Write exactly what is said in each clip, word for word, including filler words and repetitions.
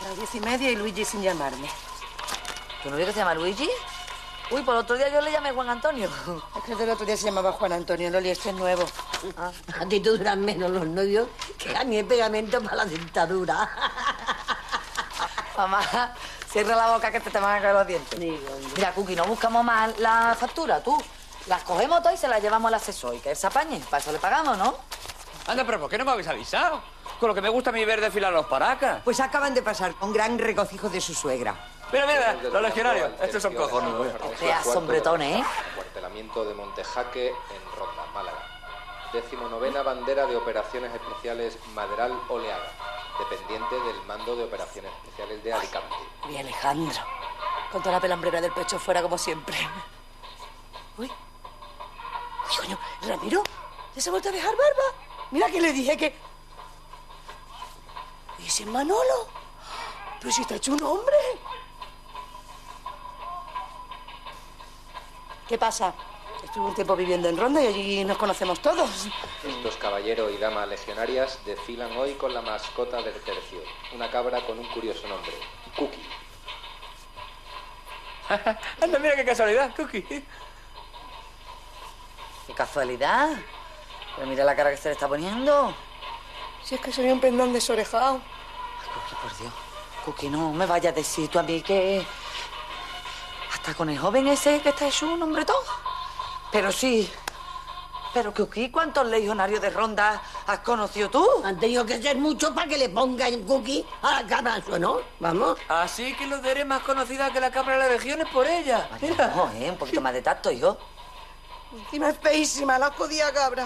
las diez y media y Luigi sin llamarme. ¿Tu novio que se llama Luigi? Uy, por el otro día yo le llamé Juan Antonio. Es que el del otro día se llamaba Juan Antonio, Loli, este es nuevo. Ah. A ti te duran menos los novios que a mí el pegamento para la dentadura. Mamá, cierra la boca que te, te van a caer los dientes. Digo, mira, Cookie, no buscamos más la factura, tú. Las cogemos todas y se las llevamos al asesor y que él se apañe. Para eso le pagamos, ¿no? Anda, pero ¿por qué no me habéis avisado? Con lo que me gusta a mí ver desfilar los paracas. Pues acaban de pasar con gran regocijo de su suegra. Mira, mira, los legionarios. Estos son cojonudos. Qué sombretones, ¿eh? Acuartelamiento de Montejaque en Ronda, Málaga. Decimonovena bandera de operaciones especiales Maderal Oleaga, dependiente del mando de operaciones especiales de Alicante. Y Alejandro, con toda la pelambrera del pecho fuera como siempre. Uy. Uy, coño, Ramiro, ¿ya se ha vuelto a dejar barba? Mira que le dije que... ¿Y ese es Manolo? Pero si está hecho un hombre. ¿Qué pasa? Estuve un tiempo viviendo en Ronda y allí nos conocemos todos. Estos caballeros y damas legionarias desfilan hoy con la mascota del tercio, una cabra con un curioso nombre, Cookie. Anda, mira qué casualidad, Cookie. Qué casualidad. Pero mira la cara que se le está poniendo. Si es que soy un pendón desorejado. Ay, Cookie, por Dios. Cookie, no me vayas a decir tú a mí que... Hasta con el joven ese que está hecho un hombre todo. Pero sí. Pero, Cookie, ¿cuántos legionarios de Ronda has conocido tú? Han tenido que ser muchos para que le pongan Cookie a la cabra, ¿no? Vamos. Así que los eres más conocida que la cabra de las legiones por ella. Vaya, mira. No, ¿eh? Un poquito más de tacto, hijo. Encima es feísima, la jodida cabra.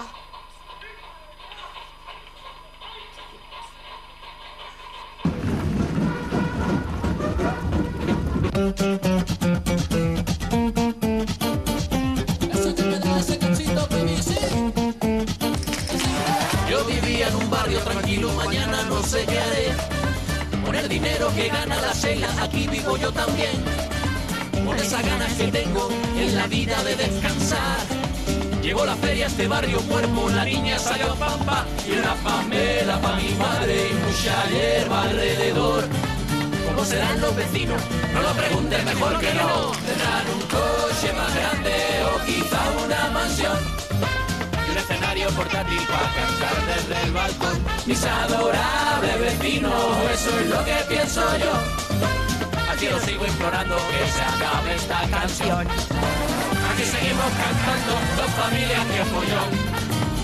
Yo vivía en un barrio tranquilo, mañana no sé qué haré. Con el dinero que gana la Sheila, aquí vivo yo también. Con esas ganas que tengo en la vida de descansar. Llegó la feria a este barrio cuerpo, la niña salió a pampa. Y una pamela pa' mi madre y mucha hierba alrededor. ¿Cómo serán los vecinos? No lo preguntes, mejor que no. Tendrán un coche más grande o quizá una mansión. Y un escenario portátil para cantar desde el balcón. Mis adorables vecinos, eso es lo que pienso yo. Aquí os sigo implorando que se acabe esta canción. Aquí seguimos cantando, dos familias que follón.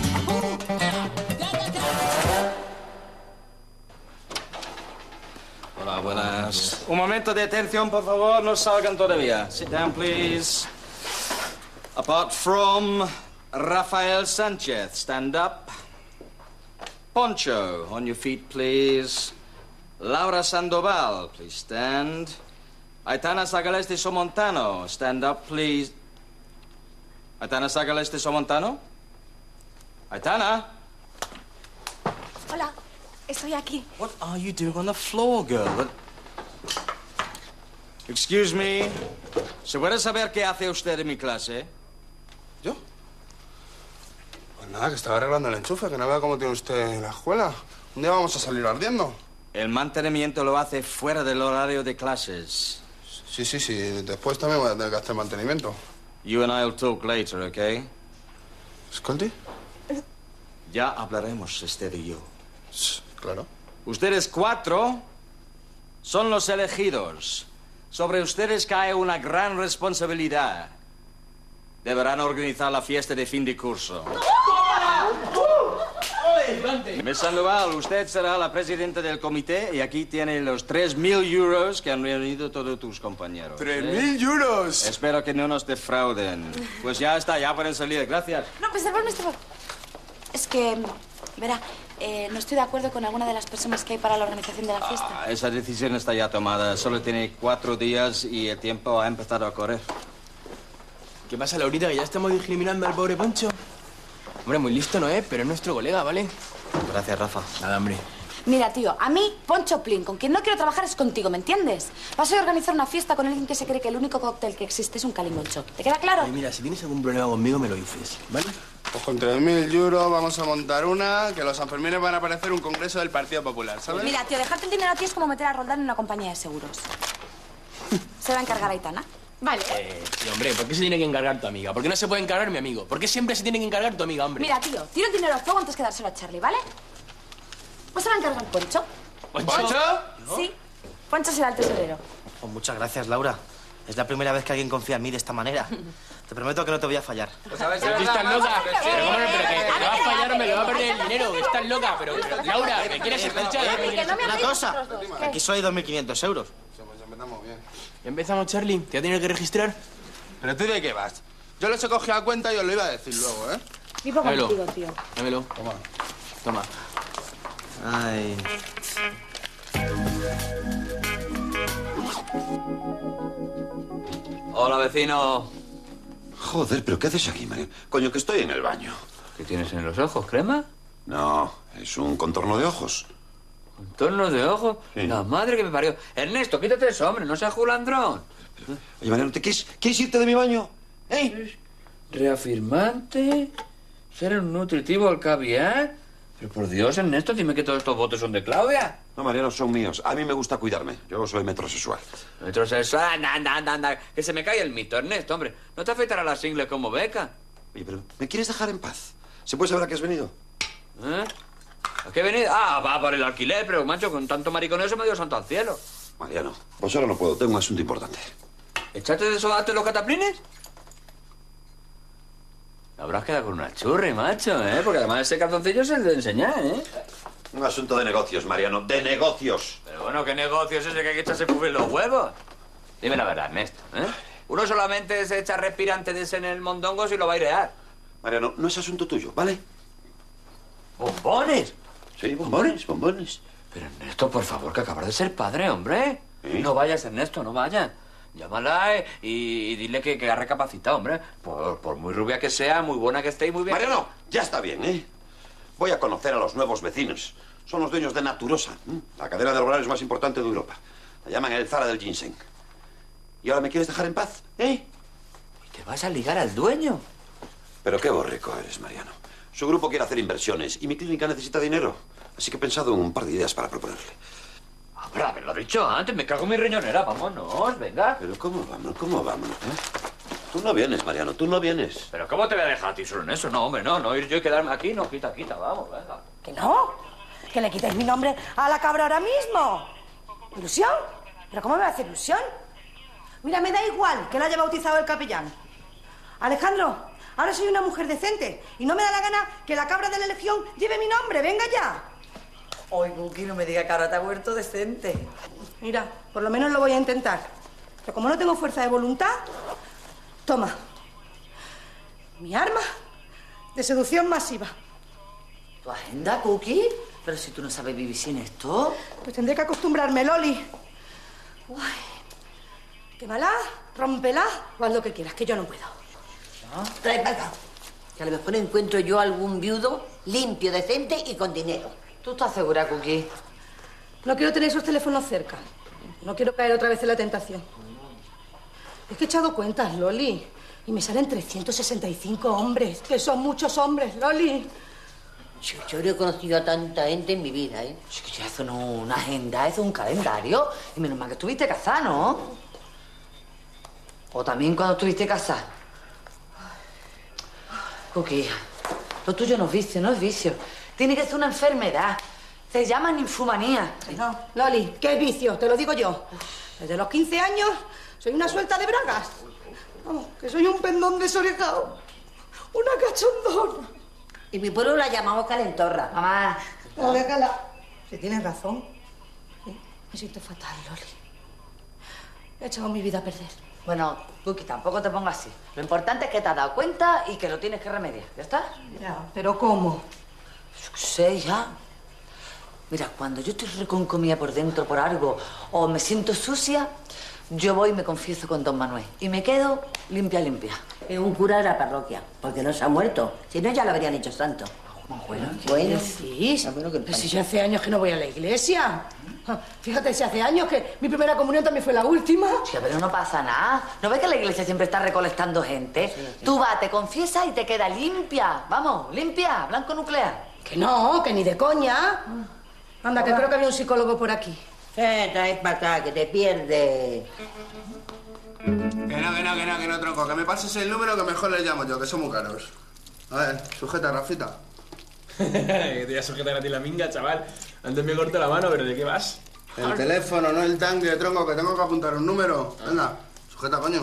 Hola, buenas. Un momento de atención, por favor, no salgan todavía. Sit down, please. Apart from Rafael Sánchez, stand up. Poncho, on your feet, please. Laura Sandoval, please stand. Aitana Zagales de Somontano, stand up, please. Aitana Zagales de Somontano? Aitana? Hola, estoy aquí. What are you doing on the floor, girl? What... Excuse me. ¿Se puede saber qué hace usted en mi clase? ¿Yo? Pues nada, que estaba arreglando el enchufe, que no vea cómo tiene usted en la escuela. Un día vamos a salir ardiendo. El mantenimiento lo hace fuera del horario de clases. Sí, sí, sí. Después también voy a tener que hacer mantenimiento. You and I'll talk later, okay? ¿Escolti? Ya hablaremos, usted y yo. Claro. Ustedes cuatro son los elegidos. Sobre ustedes cae una gran responsabilidad. Deberán organizar la fiesta de fin de curso. Miss Sandoval, usted será la presidenta del comité y aquí tiene los tres mil euros que han reunido todos tus compañeros. ¡Tres mil euros! Espero que no nos defrauden. Pues ya está, ya pueden salir. Gracias. No, pues perdón, Esteban. Es que, verá, eh, no estoy de acuerdo con alguna de las personas que hay para la organización de la fiesta. Ah, esa decisión está ya tomada. Solo tiene cuatro días y el tiempo ha empezado a correr. ¿Qué pasa, Laurita, que ya estamos discriminando al pobre Poncho? Hombre, muy listo no es, pero es nuestro colega, ¿vale? Gracias, Rafa. Nada, hombre. Mira, tío, a mí, Poncho Plin, con quien no quiero trabajar es contigo, ¿me entiendes? Vas a organizar una fiesta con alguien que se cree que el único cóctel que existe es un calimoncho. ¿Te queda claro? Oye, mira, si tienes algún problema conmigo, me lo dices, ¿vale? Pues con tres mil euros vamos a montar una, que los Sanfermines van a aparecer un congreso del Partido Popular, ¿sabes? Mira, tío, dejarte el dinero a ti es como meter a Roldán en una compañía de seguros. Se va a encargar Aitana. Vale. Eh, tío, hombre, ¿por qué se tiene que encargar tu amiga? ¿Por qué no se puede encargar mi amigo? ¿Por qué siempre se tiene que encargar tu amiga, hombre? Mira, tío, tiro el dinero al fuego antes que dárselo a Charlie, ¿vale? Pues se va a encargar Poncho. ¿Poncho? ¿No? Sí. Poncho será el tesorero. Oh, muchas gracias, Laura. Es la primera vez que alguien confía en mí de esta manera. Te prometo que no te voy a fallar. Pues a ver si estás loca. Pero, pero, bueno, pero que te va a fallar o me lo va a perder el dinero. Que estás loca. Pero, pero Laura, ¿me quieres escuchar? Una cosa. Aquí soy dos mil quinientos euros. Empezamos bien. ¿Ya empezamos, Charlie? ¿Te va a tener que registrar? ¿Pero tú de qué vas? Yo les he cogido a cuenta y os lo iba a decir luego, ¿eh? Vivo Dámelo. contigo, tío. Dámelo. Toma. Toma. Ay. Hola, vecino. Joder, ¿pero qué haces aquí, Mario? Coño, que estoy en el baño. ¿Qué tienes en los ojos, crema? No, es un contorno de ojos. ¿Contornos de ojos? Sí. La madre que me parió. Ernesto, quítate eso, hombre, no seas julandrón. Oye, Mariano, ¿te quieres, quieres irte de mi baño? ¿Eh? Reafirmante, ser un nutritivo al caviar. Pero por Dios, Ernesto, dime que todos estos votos son de Claudia. No, Mariano, son míos. A mí me gusta cuidarme. Yo soy metrosexual. Metrosexual, anda, anda, anda, anda. Que se me cae el mito, Ernesto, hombre. ¿No te afeitará las ingles como Beca? Oye, pero ¿me quieres dejar en paz? ¿Se puede saber a qué has venido? ¿Eh? ¿A qué venís? Ah, va por el alquiler, pero, macho, con tanto mariconeo me dio santo al cielo. Mariano, pues ahora no puedo. Tengo un asunto importante. ¿Echaste de sobato los cataplines? Te habrás quedado con una churri, macho, ¿eh? Porque además ese calzoncillo es el de enseñar, ¿eh? Un asunto de negocios, Mariano. ¡De negocios! Pero bueno, ¿qué negocio es ese que hay que echarse pufir los huevos? Dime la verdad, Ernesto, ¿eh? Uno solamente se echa respirante de ese en el mondongo si lo va a airear. Mariano, no es asunto tuyo, ¿vale? ¿Bombones? Sí, bombones, bombones. Pero Ernesto, por favor, que acabas de ser padre, hombre. ¿Sí? No vayas, Ernesto, no vayas. Llámala eh, y, y dile que, que ha recapacitado, hombre. Por, por muy rubia que sea, muy buena que esté y muy bien... Mariano, ya está bien, ¿eh? Voy a conocer a los nuevos vecinos. Son los dueños de Naturosa, ¿eh? La cadena de horarios más importante de Europa. La llaman el Zara del ginseng. ¿Y ahora me quieres dejar en paz, eh? ¿Y te vas a ligar al dueño? Pero qué borrico eres, Mariano. Su grupo quiere hacer inversiones y mi clínica necesita dinero. Así que he pensado en un par de ideas para proponerle. Habrá haberlo dicho antes, me cago en mi riñonera, vámonos, venga. Pero ¿cómo vamos? ¿Cómo vamos? ¿Eh? Tú no vienes, Mariano, tú no vienes. Pero ¿cómo te voy a dejar a ti solo en eso? No, hombre, no, no ir yo y quedarme aquí, no, quita, quita, vamos, venga. ¿Que no? ¿Que le quitéis mi nombre a la cabra ahora mismo? ¿Ilusión? ¿Pero cómo me va a hacer ilusión? Mira, me da igual que la haya bautizado el capellán. Alejandro, ahora soy una mujer decente y no me da la gana que la cabra de la legión lleve mi nombre. ¡Venga ya! Oye, Cookie, no me diga que ahora te ha vuelto decente. Mira, por lo menos lo voy a intentar. Pero como no tengo fuerza de voluntad, toma. Mi arma de seducción masiva. ¿Tu agenda, Cookie? Pero si tú no sabes vivir sin esto. Pues tendré que acostumbrarme, Loli. Uy. Quémala, rómpela o haz lo que quieras, que yo no puedo. ¿No? Trae para acá. Que a lo mejor encuentro yo algún viudo limpio, decente y con dinero. ¿Tú estás segura, Cookie? No quiero tener esos teléfonos cerca. No quiero caer otra vez en la tentación. Es que he echado cuentas, Loli. Y me salen trescientos sesenta y cinco hombres. Que son muchos hombres, Loli. Yo, yo no he conocido a tanta gente en mi vida, ¿eh? Es que ya eso no es una agenda, eso es un calendario. Y menos mal que estuviste casada, ¿no? O también cuando estuviste casada. Cookie, lo tuyo no es vicio, no es vicio. Tiene que ser una enfermedad. Se llama ninfumanía. No, Loli, ¿qué vicio? Te lo digo yo. Desde los quince años soy una suelta de bragas. Vamos, que soy un pendón desorejado. Una cachondona. Y mi pueblo la llamamos calentorra. Mamá. No, déjala. Si tienes razón. Me siento fatal, Loli. He echado mi vida a perder. Bueno, Cookie, tampoco te pongas así. Lo importante es que te has dado cuenta y que lo tienes que remediar. ¿Ya está? Ya, pero ¿cómo? Yo qué sé, ya. Mira, cuando yo estoy reconcomida por dentro por algo o me siento sucia, yo voy y me confieso con don Manuel. Y me quedo limpia, limpia. Es un cura de la parroquia, porque no se ha muerto. Si no, ya lo habrían hecho santo. Bueno, ¿qué decís? Pero si yo hace años que no voy a la iglesia. Fíjate, si hace años que mi primera comunión también fue la última. Sí, pero no pasa nada. ¿No ves que la iglesia siempre está recolectando gente? Sí, sí. Tú vas, te confiesas y te queda limpia. Vamos, limpia, blanco nuclear. Que no, que ni de coña. Anda, que creo que había un psicólogo por aquí. Eh, traes para acá, que te pierdes. Que no, que no, que no, que no, tronco. Que me pases el número que mejor le llamo yo, que son muy caros. A ver, sujeta, Rafita. Que te voy a sujetar a ti la minga, chaval. Antes me corto la mano, pero ¿de qué vas? El teléfono, no el tanque, tronco, que tengo que apuntar un número. Venga, sujeta, coño.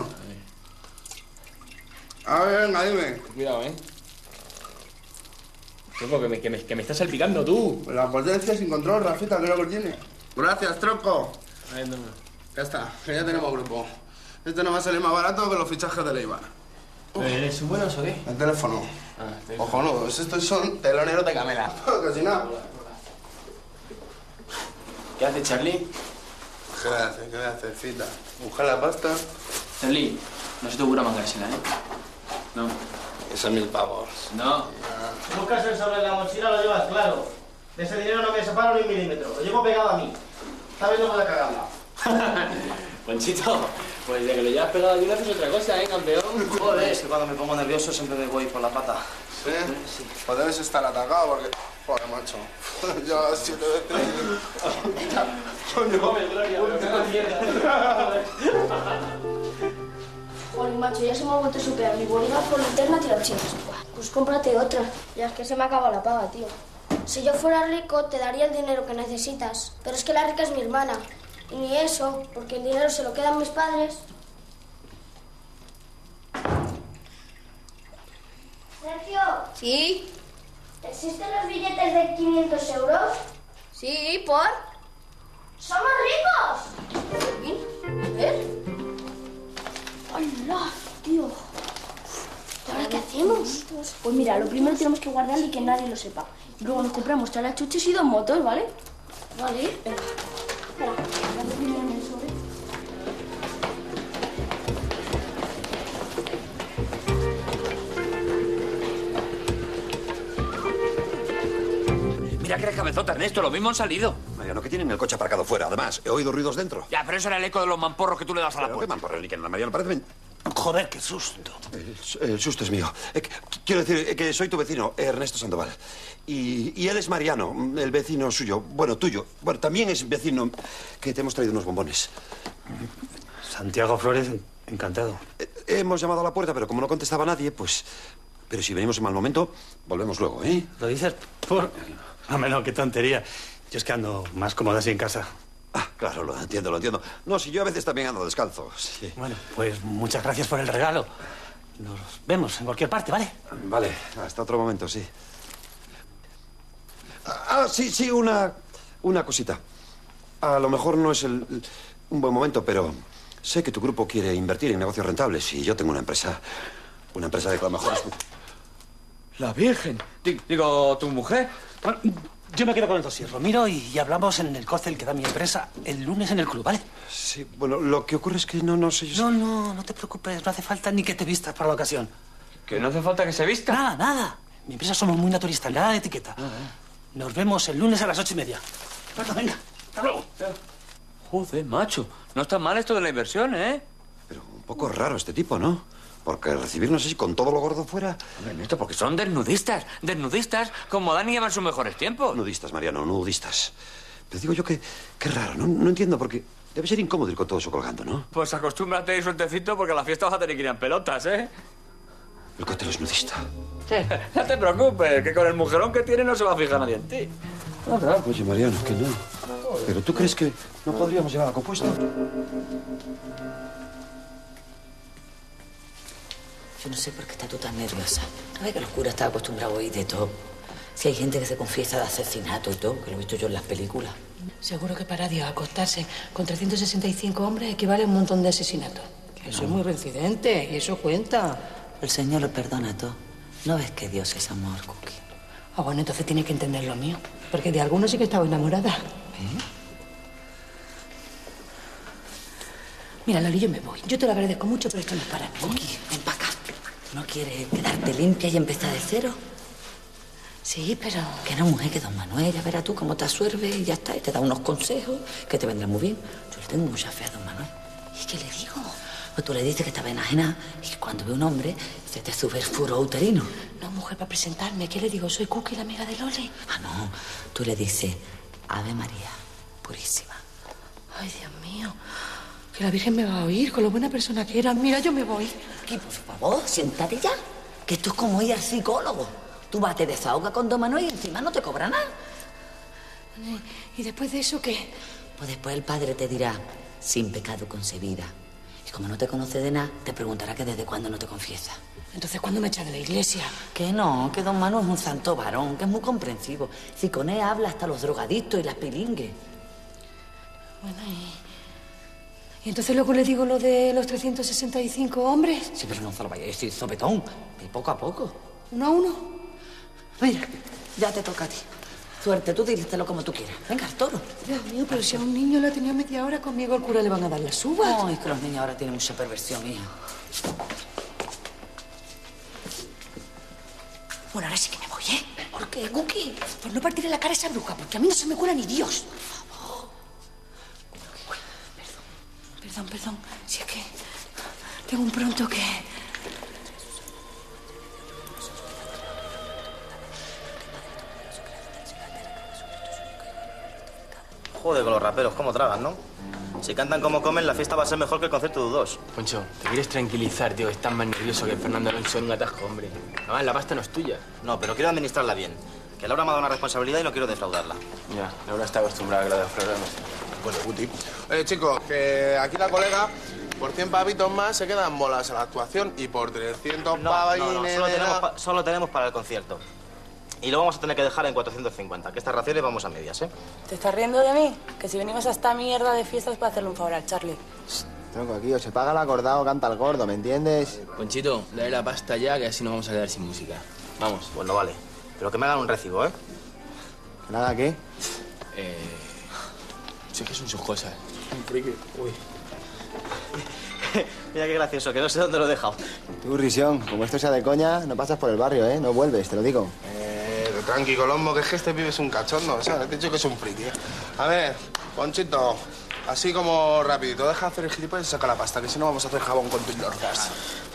A ver, venga, dime. Cuidado, ¿eh? Tronco, que me, que me, que me estás salpicando tú. La potencia sin control, Rafita, que es lo que tiene. Gracias, tronco. A ver, no, no. Ya está, que ya tenemos grupo. Este no va a salir más barato que los fichajes de Leibar. ¿Eres un buenos o qué? El teléfono. Ah, el teléfono. Ojonudos, estos son teloneros de Camela. Que si no... ¿Qué hace, Charlie? ¿Qué hace? ¿Qué hace, Fita? ¿Buscar la pasta? Charlie, no se te ocurra mangársela, ¿eh? No. Esos mil pavos. No. Buscas el sobre la mochila, lo llevas claro. De ese dinero no me separo ni un milímetro. Lo llevo pegado a mí. ¿Sabes no puedo cagarla? Ponchito, pues de que lo llevas pegado aquí no haces otra cosa, ¿eh, campeón? Joder, es que cuando me pongo nervioso siempre me voy por la pata. ¿Sí? Sí. Pues debes estar atacado porque... Joder, macho. Ya siete veces... Coño. Joder, macho, ya se me ha vuelto a superar. Mi bolígrafo, por linterna, tira chinas. Pues cómprate otra. Ya es que se me acaba la paga, tío. Si yo fuera rico, te daría el dinero que necesitas. Pero es que la rica es mi hermana. Y ni eso, porque el dinero se lo quedan mis padres. Sergio. ¿Sí? ¿Existen los billetes de quinientos euros? Sí, ¿por? ¡Somos ricos! A ver. ¡Hola, tío! ¿Ahora qué hacemos? Pues mira, lo primero tenemos que guardarlo y que nadie lo sepa. Y luego nos compramos chalachuches y dos motos, ¿vale? Vale. Venga. Espera, guardo primero en el sobre. Mira que eres cabezota, Ernesto, lo mismo han salido. Mariano, que tienen el coche aparcado fuera. Además, he oído ruidos dentro. Ya, pero eso era el eco de los mamporros que tú le das a la ¿Pero puerta. qué mamporros, ni que nada, Mariano? Parece... Joder, qué susto. El, el susto es mío. Eh, qu- quiero decir eh, que soy tu vecino, Ernesto Sandoval. Y, y él es Mariano, el vecino suyo. Bueno, tuyo. Bueno, también es vecino que te hemos traído unos bombones. Santiago Flores, encantado. Eh, hemos llamado a la puerta, pero como no contestaba nadie, pues... Pero si venimos en mal momento, volvemos luego, ¿eh? ¿Lo dices por...? Hombre, no, qué tontería. Yo es que ando más cómodo así en casa. Ah, claro, lo entiendo, lo entiendo. No, si yo a veces también ando descalzo. Sí. Bueno, pues muchas gracias por el regalo. Nos vemos en cualquier parte, ¿vale? Vale, hasta otro momento, sí. Ah, sí, sí, una, una cosita. A lo mejor no es el, un buen momento, pero sé que tu grupo quiere invertir en negocios rentables y yo tengo una empresa, una empresa de lo mejor... La Virgen. Digo, ¿tu mujer? Bueno, yo me quedo con el dossier. Lo miro y hablamos en el cóctel que da mi empresa el lunes en el club, ¿vale? Sí, bueno, lo que ocurre es que no, no sé yo... No, no, no te preocupes. No hace falta ni que te vistas para la ocasión. ¿Que no hace falta que se vista? Nada, nada. Mi empresa somos muy naturistas, nada de etiqueta. Ah, eh. Nos vemos el lunes a las ocho y media. Bueno, venga, hasta luego. Joder, macho. No está mal esto de la inversión, ¿eh? Pero un poco raro este tipo, ¿no? Porque recibirnos así con todo lo gordo fuera... Hombre, Ernesto, porque son desnudistas. Desnudistas como Dan y Eva en sus mejores tiempos. Nudistas, Mariano, nudistas. Pero digo yo que... Qué raro, no, no entiendo porque... Debe ser incómodo ir con todo eso colgando, ¿no? Pues acostúmbrate y sueltecito porque a la fiesta vas a tener que ir en pelotas, ¿eh? El cóctel es nudista. No te preocupes, que con el mujerón que tiene no se va a fijar nadie en ti. Oye, Mariano, que no. ¿Pero tú crees que no podríamos llevar a compuesto? Yo no sé por qué estás tú tan nerviosa. ¿No ves que los curas están acostumbrados a oír de todo? Si hay gente que se confiesa de asesinato y todo, que lo he visto yo en las películas. Seguro que para Dios acostarse con trescientos sesenta y cinco hombres equivale a un montón de asesinatos. Eso es muy reincidente y eso cuenta. El Señor lo perdona todo. ¿No ves que Dios es amor, Cookie? Ah, bueno, entonces tiene que entender lo mío. Porque de algunos sí que estaba enamorada. ¿Eh? Mira, Loli, yo me voy. Yo te lo agradezco mucho, pero esto no es para mí. Cookie, ven para acá. ¿No quieres quedarte limpia y empezar de cero? Sí, pero que no, mujer, que don Manuel, ya verás tú cómo te asuelve y ya está, y te da unos consejos que te vendrán muy bien. Yo le tengo mucha fe a don Manuel. ¿Y qué le digo? Pues tú le dices que estaba enajenada y que cuando ve un hombre se te sube el furo uterino. No, mujer, para presentarme, ¿qué le digo? Soy Cookie, la amiga de Loli. Ah, no, tú le dices, Ave María, purísima. Ay, Dios mío, que la Virgen me va a oír con lo buena persona que era. Mira, yo me voy. ¿Qué, por favor, siéntate ya, que esto es como ir al psicólogo. Tú vas, te desahogas con don Manuel y encima no te cobra nada. ¿Y después de eso qué? Pues después el padre te dirá, sin pecado concebida. Y como no te conoce de nada, te preguntará que desde cuándo no te confiesa. Entonces, ¿cuándo me echa de la iglesia? Que no, que don Manu es un santo varón, que es muy comprensivo. Si con él habla hasta los drogadictos y las pilingues. Bueno, y... ¿Y entonces luego le digo lo de los trescientos sesenta y cinco hombres? Sí, pero no se lo vaya a decir sopetón, de poco a poco. ¿Uno a uno? Mira, ya te toca a ti. Suerte, tú dístelo como tú quieras. Venga, al toro. Dios mío, pero si a un niño le ha tenido media hora conmigo, al cura le van a dar las uvas. No, es que los niños ahora tienen mucha perversión, hija. Bueno, ahora sí que me voy, ¿eh? ¿Por qué, Cookie? Por no partirle la cara a esa bruja, porque a mí no se me cuela ni Dios. Por favor. Uy, perdón. Perdón, perdón. Si es que tengo un pronto que... Joder, con los raperos, cómo tragan, ¿no? Si cantan como comen, la fiesta va a ser mejor que el concierto de U dos. Poncho, te quieres tranquilizar, tío. Estás más nervioso que Fernando Alonso en un atasco, hombre. Además, la pasta no es tuya. No, pero quiero administrarla bien. Que Laura me ha dado una responsabilidad y no quiero defraudarla. Ya, Laura está acostumbrada a que lo defraudemos. Bueno, Guti. Oye, chicos, que aquí la colega, por cien pavitos más, se quedan bolas a la actuación y por trescientos No, pavines... no, no, solo tenemos, pa- solo tenemos para el concierto. Y lo vamos a tener que dejar en cuatrocientos cincuenta, que estas raciones vamos a medias, ¿eh? ¿Te estás riendo de mí? Que si venimos a esta mierda de fiestas para hacerle un favor al Charlie. Tronco, aquí o se paga el acordado o canta el gordo, ¿me entiendes? Ponchito, dale la pasta ya, que así nos vamos a quedar sin música. Vamos. Pues no vale. Pero que me hagan un recibo, ¿eh? ¿Nada qué? Eh... Sí que son sus cosas. Un friki. Uy. Mira qué gracioso, que no sé dónde lo he dejado. Tú, Risión, como esto sea de coña, no pasas por el barrio, ¿eh? No vuelves, te lo digo. Eh, tranqui, Colombo, que es que este pibe es un cachondo, o sea, te he dicho que es un friki. A ver, Ponchito, así como rapidito, deja hacer el gilipollas y saca la pasta, que si no vamos a hacer jabón con tus lorgas.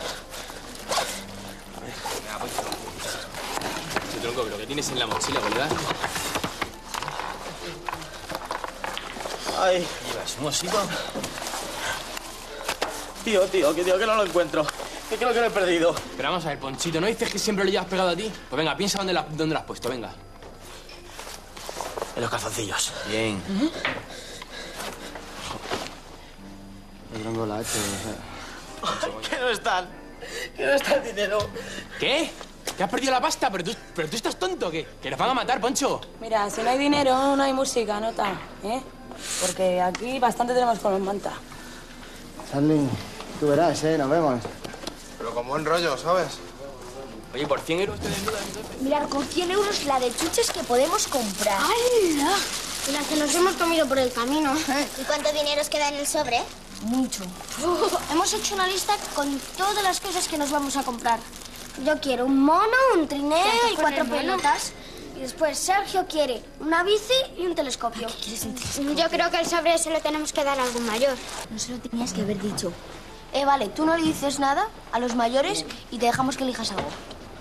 Sí, tronco, pero ¿qué tienes en la mochila, verdad? Ay. ¿Llevas un osito? Tío, tío, que tío, que no lo encuentro. Que creo que lo he perdido. Pero vamos a ver, Ponchito, ¿no dices que siempre lo llevas pegado a ti? Pues venga, piensa dónde, la, dónde lo has puesto, venga. En los calzoncillos. Bien. Uh-huh. El tronco la ha hecho, o sea... Que no están. Que no está el dinero. ¿Qué? ¿Que has perdido la pasta? ¿Pero tú, pero tú estás tonto, ¿qué? ¿Que nos van a matar, Poncho? Mira, si no hay dinero, no hay música, nota, ¿eh? Porque aquí bastante tenemos con los manta. Charlie, tú verás, ¿eh? Nos vemos. Pero con buen rollo, ¿sabes? Oye, ¿por cien euros te desnudas entonces? Mirad, con cien euros la de chuches que podemos comprar. ¡Hala! Y la que nos hemos comido por el camino. ¿Y cuánto dinero os queda en el sobre? Mucho. Hemos hecho una lista con todas las cosas que nos vamos a comprar. Yo quiero un mono, un trineo y cuatro pelotas. Y después Sergio quiere una bici y un telescopio. ¿Qué quieres un telescopio? Yo creo que el sobre se lo tenemos que dar a algún mayor. No se lo tenías que haber dicho. Eh, vale, tú no le dices nada a los mayores y te dejamos que elijas algo.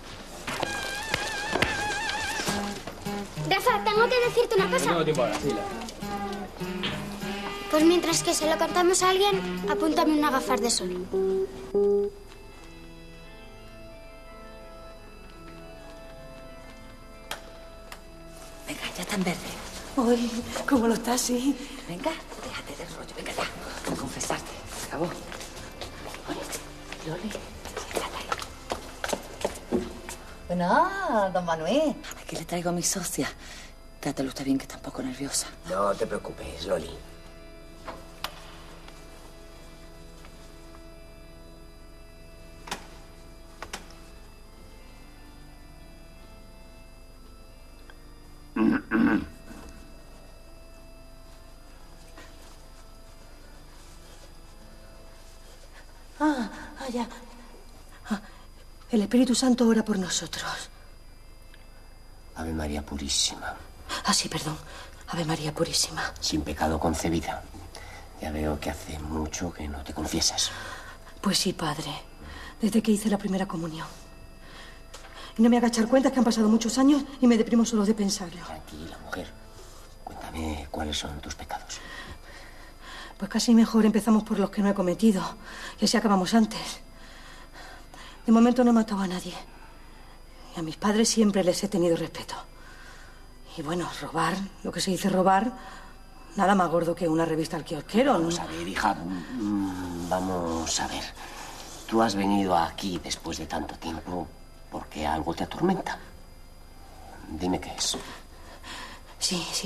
Rafa, tengo que decirte una cosa. No tengo tiempo ahora, sí. Pues mientras que se lo contamos a alguien, apúntame unas gafas de sol. Venga, ya está en verde. Uy, ¿cómo lo estás, sí? Venga, déjate del rollo, venga ya. Con confesarte, se acabó. Oye, Loli, siéntate ahí. Bueno, ah, don Manuel, aquí le traigo a mi socia. Trátelo usted bien, que está un poco nerviosa. No te preocupes, Loli. Ah, ah, ya. Ah, el Espíritu Santo ora por nosotros. Ave María Purísima. Ah, sí, perdón. Ave María Purísima. Sin pecado concebida. Ya veo que hace mucho que no te confiesas. Pues sí, padre. Desde que hice la primera comunión. Y no me haga echar cuentas que han pasado muchos años y me deprimo solo de pensarlo. Tranquila, mujer. Cuéntame cuáles son tus pecados. Pues casi mejor empezamos por los que no he cometido. Y así acabamos antes. De momento no he matado a nadie. Y a mis padres siempre les he tenido respeto. Y bueno, robar, lo que se dice robar, nada más gordo que una revista al kiosquero. Vamos a ver, hija. Mm, Vamos a ver. Tú has venido aquí después de tanto tiempo porque algo te atormenta. Dime qué es. Sí, sí.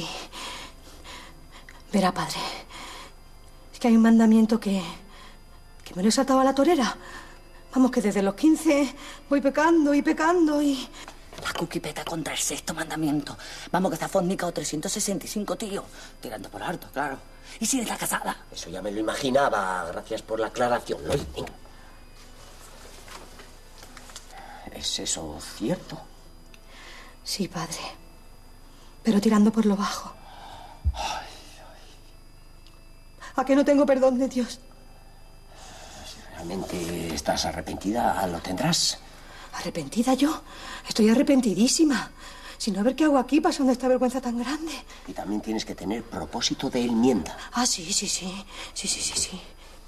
Verá, padre. Es que hay un mandamiento que... que me lo he saltado a la torera. Vamos, que desde los quince voy pecando y pecando y... La Cookie peta contra el sexto mandamiento. Vamos, que está fornicado trescientos sesenta y cinco, tío. Tirando por alto, claro. ¿Y si está casada? Eso ya me lo imaginaba. Gracias por la aclaración, Loli. ¿Es eso cierto? Sí, padre. Pero tirando por lo bajo. ¿A que no tengo perdón de Dios? Si realmente estás arrepentida, lo tendrás. ¿Arrepentida yo? Estoy arrepentidísima. Sin no ver qué hago aquí pasando esta vergüenza tan grande. Y también tienes que tener propósito de enmienda. Ah, sí, sí, sí. Sí, sí, sí, sí.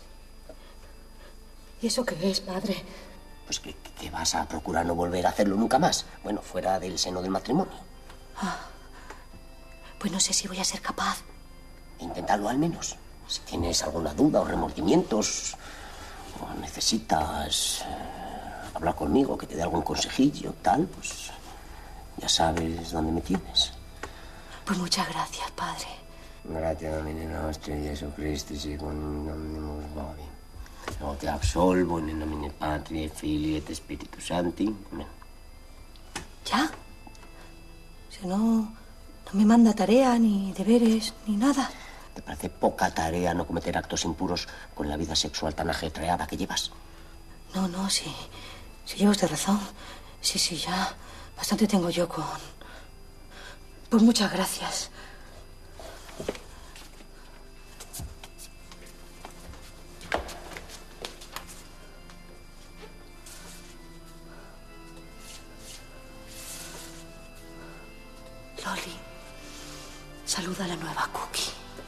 ¿Y eso qué es, padre? Pues que, que vas a procurar no volver a hacerlo nunca más. Bueno, fuera del seno del matrimonio. Ah, pues no sé si voy a ser capaz. Inténtalo al menos. Si tienes alguna duda o remordimientos, o necesitas eh, hablar conmigo, que te dé algún consejillo, tal, pues ya sabes dónde me tienes. Pues muchas gracias, padre. Gracias, Domine nostro, Jesucristo, secundum omnibus bovi. Yo te absolvo en el nomine Patri, et Filii, et Spiritus Sancti. Amén. ¿Ya? Si no, no me manda tarea, ni deberes, ni nada. ¿Te parece poca tarea no cometer actos impuros con la vida sexual tan ajetreada que llevas? No, no, sí. Sí lleva usted razón. Sí, sí, ya. Bastante tengo yo con... Pues muchas gracias. Loli, saluda a la nueva Cookie.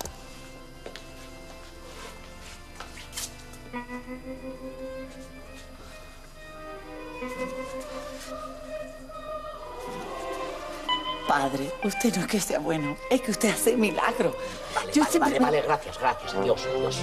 Padre, usted no es que sea bueno, es que usted hace milagro. Vale, Yo vale, siempre vale, me- vale, gracias, gracias. Adiós, adiós.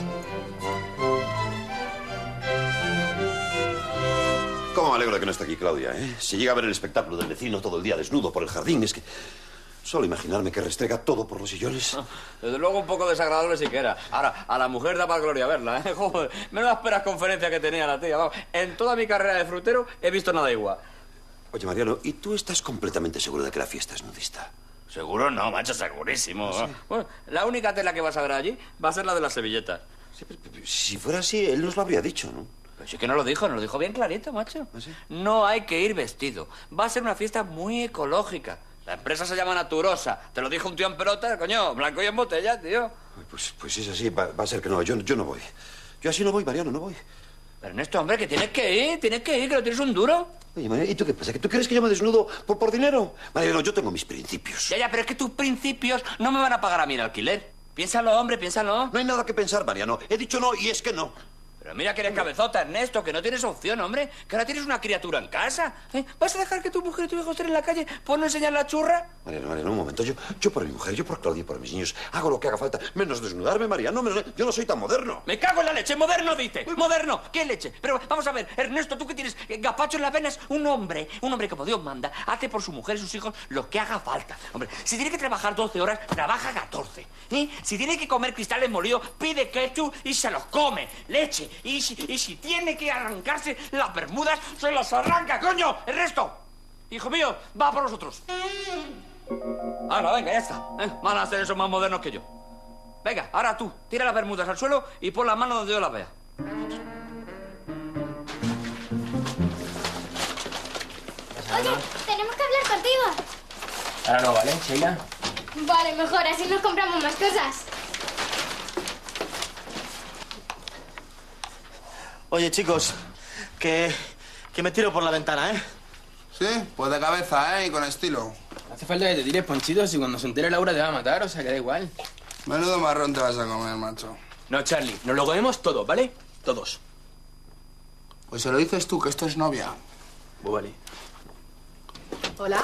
¿Cómo me alegro de que no esté aquí Claudia, eh? Si llega a ver el espectáculo del vecino todo el día desnudo por el jardín, es que... Solo imaginarme que restrega todo por los sillones. Desde luego un poco desagradable siquiera. Ahora, a la mujer da para gloria verla, ¿eh? Joder, menudas peras conferencias que tenía la tía. Vamos, en toda mi carrera de frutero he visto nada igual. Oye, Mariano, ¿y tú estás completamente seguro de que la fiesta es nudista? Seguro no, macho, segurísimo. ¿Ah, sí? Bueno, la única tela que vas a ver allí va a ser la de las servilletas. Sí, pero, pero, si fuera así, él nos lo habría dicho, ¿no? Pero sí que no lo dijo, nos lo dijo bien clarito, macho. ¿Ah, sí? No hay que ir vestido. Va a ser una fiesta muy ecológica. La empresa se llama Naturosa. Te lo dijo un tío en pelota, coño, blanco y en botella, tío. Pues, pues si es así, va, va a ser que no. Yo, yo no voy. Yo así no voy, Mariano, no voy. Pero Ernesto, hombre, que tienes que ir, tienes que ir, que lo tienes un duro. Oye, Mariano, ¿y tú qué pasa? ¿Que tú crees que yo me desnudo por, por dinero? Mariano, yo tengo mis principios. Ya, ya, pero es que tus principios no me van a pagar a mí el alquiler. Piénsalo, hombre, piénsalo. No hay nada que pensar, Mariano. He dicho no y es que no. Pero mira que eres cabezota, Ernesto, que no tienes opción, hombre. Que ahora tienes una criatura en casa. ¿Eh? ¿Vas a dejar que tu mujer y tu hijo estén en la calle por no enseñar la churra? Mariano, Mariano, un momento. Yo, yo por mi mujer, yo por Claudia y por mis niños, hago lo que haga falta. Menos desnudarme, Mariano. menos- Yo no soy tan moderno. Me cago en la leche, moderno, dice. Moderno, ¿qué leche? Pero vamos a ver, Ernesto, tú que tienes eh, gazpacho en las venas, un hombre, un hombre como Dios manda, hace por su mujer y sus hijos lo que haga falta. Hombre, si tiene que trabajar doce horas, trabaja catorce. ¿Eh? Si tiene que comer cristales molidos, pide ketchup y se los come. Leche. Y si, y si tiene que arrancarse las bermudas, se las arranca, coño. Ernesto, hijo mío, va por nosotros. Ahora, venga, ya está. ¿Eh? Van a hacer eso más modernos que yo. Venga, ahora tú, tira las bermudas al suelo y pon las manos donde yo las vea. Oye, tenemos que hablar contigo. Ahora no, ¿vale, Sheila? Vale, mejor, así nos compramos más cosas. Oye, chicos, que, que me tiro por la ventana, ¿eh? Sí, pues de cabeza, ¿eh? Y con estilo. No hace falta que te tires, Ponchito, si cuando se entere Laura te va a matar, o sea, que da igual. Menudo marrón te vas a comer, macho. No, Charlie, nos lo comemos todos, ¿vale? Todos. Pues se lo dices tú, que esto es novia. Pues vale. Hola.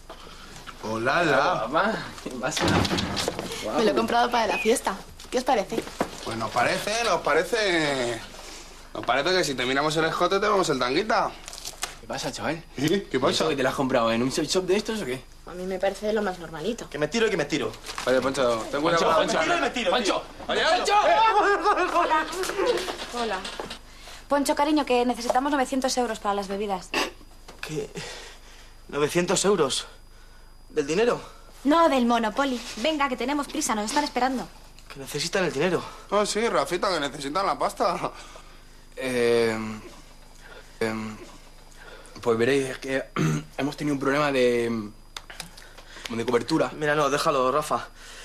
Hola, la. Mamá, ¿qué pasa? Me lo he comprado para la fiesta. ¿Qué os parece? Pues nos parece, nos parece... Nos parece que si te miramos el escote te vamos el tanguita. ¿Qué pasa, chaval? ¿Eh? ¿Qué pasa? ¿Que te lo has comprado en un sex shop de estos o qué? A mí me parece lo más normalito. Que me tiro y que me tiro. Oye, Poncho, ten Poncho, cuidado. Poncho, Me tiro y me tiro, Poncho, tío. oye, Poncho. Poncho. Hola. Hola. Poncho, cariño, que necesitamos novecientos euros para las bebidas. ¿Qué? ¿novecientos euros? ¿Del dinero? No, del Monopoly. Venga, que tenemos prisa, nos están esperando. Que necesitan el dinero. Oh, sí, Rafita, que necesitan la pasta. Eh, eh, pues veréis, es que hemos tenido un problema de... de cobertura. Mira, no, déjalo, Rafa.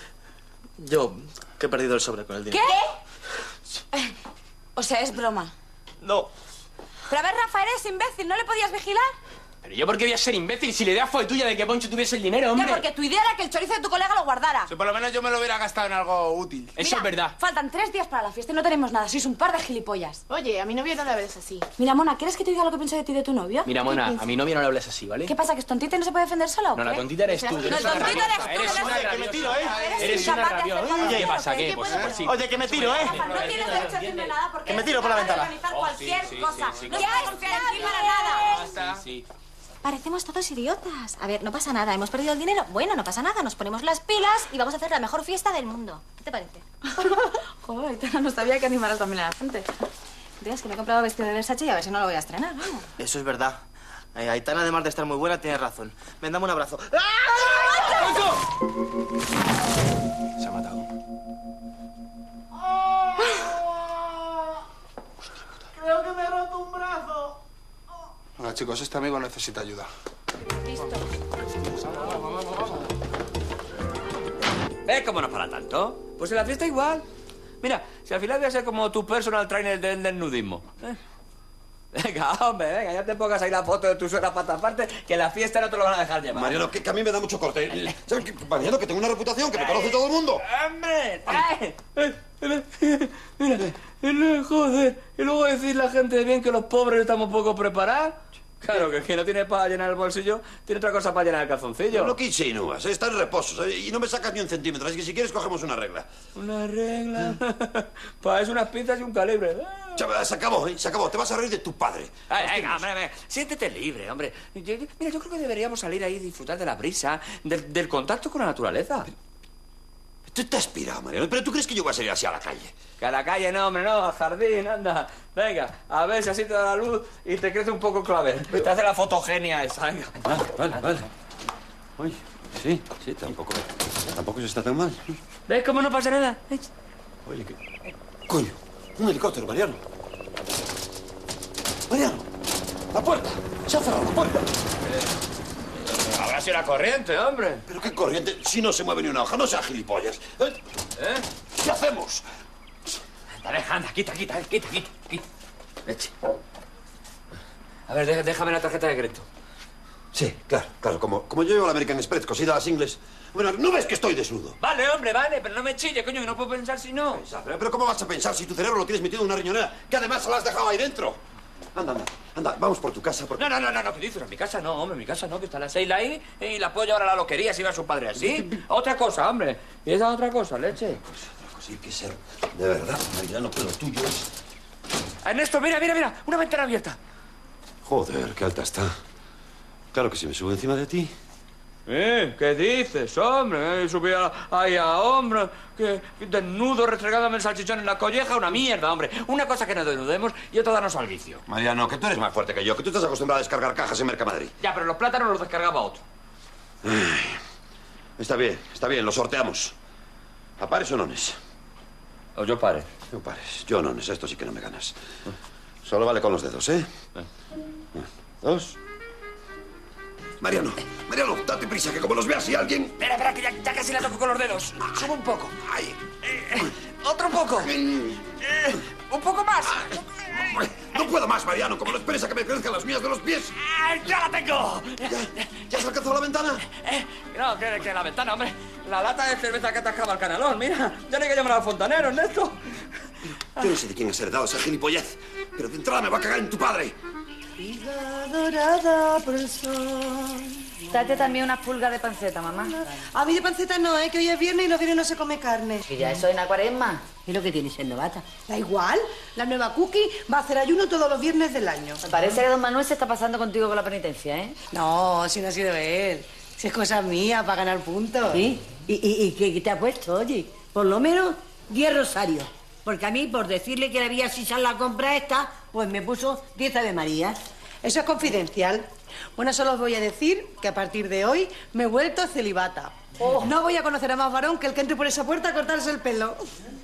Yo, que he perdido el sobre con el dinero. ¿Qué? O sea, es broma. No. Pero a ver, Rafa, eres imbécil, ¿no le podías vigilar? Pero yo, ¿por qué voy a ser imbécil si la idea fue tuya de que Poncho tuviese el dinero, hombre? Ya, porque tu idea era que el chorizo de tu colega lo guardara. Si por lo menos yo me lo hubiera gastado en algo útil. Eso Mira, es verdad. Faltan tres días para la fiesta y no tenemos nada. Sois un par de gilipollas. Oye, a mi novio no la ves así. Mira, Mona, ¿quieres que te diga lo que pienso de ti y de tu novio? Mira, Mona, a mi novia no le hables así, ¿vale? ¿Qué pasa, que es tontita y no se puede defender sola o No, qué? la tontita eres tú. No, el Eres una tontito rabiosa, eres tú. eres una eres- que me tiro, ¿eh? Eres una incapaz de rabiosa. hacer nada. ¿Qué pasa? ¿Qué ¿Qué? Pues, puedo pues sí. Oye, que me tiro, ¿eh? Rafa, no tienes derecho a decirme nada porque Que me eres tiro por la capaz de ventana. organizar cualquier sí, cosa. sí, sí, No sí. puedes confiar en ti para nada. Sí, sí. Parecemos todos idiotas. A ver, no pasa nada. ¿Hemos perdido el dinero? Bueno, no pasa nada. Nos ponemos las pilas y vamos a hacer la mejor fiesta del mundo. ¿Qué te parece? Joder, Aitana, no sabía que animaras también a la gente. Tienes que me he comprado vestido de Versace y a ver si no lo voy a estrenar. Vamos. Eso es verdad. Eh, Aitana, además de estar muy buena, tiene razón. Ven, dame un abrazo. Se ha matado. Creo que me he roto un brazo. Venga, chicos, este amigo necesita ayuda. ¿Ves cómo no para tanto? Pues en la fiesta igual. Mira, si al final voy a ser como tu personal trainer del, del nudismo. ¿eh? Venga, hombre, venga, ya te pongas ahí la foto de tu suegra para taparte, que la fiesta no te lo van a dejar llevar. Mariano, que, que a mí me da mucho corte. ¿Sabes qué? Mariano, que tengo una reputación, que me conoce todo el mundo. ¡Hombre! ¡Ay! Mira, mira, joder. Y luego decir la gente de bien que los pobres estamos poco preparados. Claro, que el que no tiene para llenar el bolsillo, tiene otra cosa para llenar el calzoncillo. Lo que insinúas, ¿eh? Está en reposo, ¿sabes? Y no me sacas ni un centímetro. Así que si quieres cogemos una regla. Una regla. Para eso unas pinzas y un calibre. Chaval, se acabó, ¿eh? Se acabó. Te vas a reír de tu padre. Ay, venga, hombre, venga. Siéntete libre, hombre. Yo- yo- mira, yo creo que deberíamos salir ahí y disfrutar de la brisa, del, del contacto con la naturaleza. Tú estás pirado, Mariano. ¿Pero tú crees que yo voy a salir así a la calle? Que a la calle no, hombre, no, al jardín, anda. Venga, a ver si así te da la luz y te crece un poco el clavel. Te hace la fotogenia esa, venga. Vale, vale, vale. Oye, sí, sí, tampoco, tampoco se está tan mal. ¿Ves cómo no pasa nada? Oye, ¿qué? Coño, un helicóptero, Mariano. Mariano, la puerta. Se ha cerrado la puerta. Habrá sido la corriente, hombre. ¿Pero qué corriente? Si no se mueve ni una hoja, no seas gilipollas. ¿Eh? ¿Eh? ¿Qué hacemos? Anda, anda, quita, quita, quita, quita, quita. Leche. A ver, dé- déjame la tarjeta de crédito. Sí, claro, claro. Como, como yo llevo la American Express cosida a las ingles. Bueno, ¿no ves que estoy desnudo? Vale, hombre, vale, pero no me chille, coño, que no puedo pensar si no. Pero, pero ¿cómo vas a pensar si tu cerebro lo tienes metido en una riñonera que además se la has dejado ahí dentro? Anda, anda, anda, vamos por tu casa. Porque... No, no, no, no, no, ¿qué dices? En mi casa no, hombre, en mi casa no, que está la Seila ahí y la puedo llevar a la loquería si va su padre así. Otra cosa, hombre. Y esa otra cosa, leche. Sí, que ser de verdad, Mariano, pero lo tuyo es... Ernesto, mira, mira, mira, una ventana abierta. Joder, qué alta está. Claro que si me subo encima de ti... ¿Eh? ¿Qué dices, hombre? Eh, subí a, ahí a hombros, que que desnudo, restregándome el salchichón en la colleja, una mierda, hombre. Una cosa que nos desnudemos y otra darnos al vicio. Mariano, que tú eres más fuerte que yo, que tú estás acostumbrado a descargar cajas en Mercamadrid. Ya, pero los plátanos los descargaba otro. Está bien, está bien, lo sorteamos. ¿A pares o nones? O yo pare. Yo pares. Yo nones, esto sí que no me ganas. Solo vale con los dedos, ¿eh? Dos. Mariano, Mariano, date prisa, que como los veas y alguien... Espera, espera, que ya, ya casi la toco con los dedos. Subo un poco. Ay. Eh, otro poco. Eh, un poco más. No puedo más, Mariano, como no esperes a que me crezcan las mías de los pies. ¡Ah, ya la tengo! ¿Ya, ya has alcanzado la ventana? Eh, no, que, que la ventana, hombre. La lata de cerveza que atascaba el canalón, mira. Ya no hay que llamar al fontanero, Ernesto. Yo no sé de quién has heredado esa gilipollez, pero de entrada me va a cagar en tu padre. Vida dorada por el sol. Date también unas pulgas de panceta, mamá. A mí de panceta no, ¿eh? Que hoy es viernes y los viernes no se come carne. Y ya eso en la cuaresma. ¿Y lo que tienes ser novata? Da igual. La nueva Cookie va a hacer ayuno todos los viernes del año. Me parece que don Manuel se está pasando contigo con la penitencia, ¿eh? No, si no ha sido él. Si es cosa mía, para ganar puntos. ¿Sí? ¿Y, y, y qué te ha puesto, oye? Por lo menos diez rosarios. Porque a mí, por decirle que le había sisar la compra esta, pues me puso diez Ave Marías. Eso es confidencial. Bueno, solo os voy a decir que a partir de hoy me he vuelto celibata. Oh. No voy a conocer a más varón que el que entre por esa puerta a cortarse el pelo.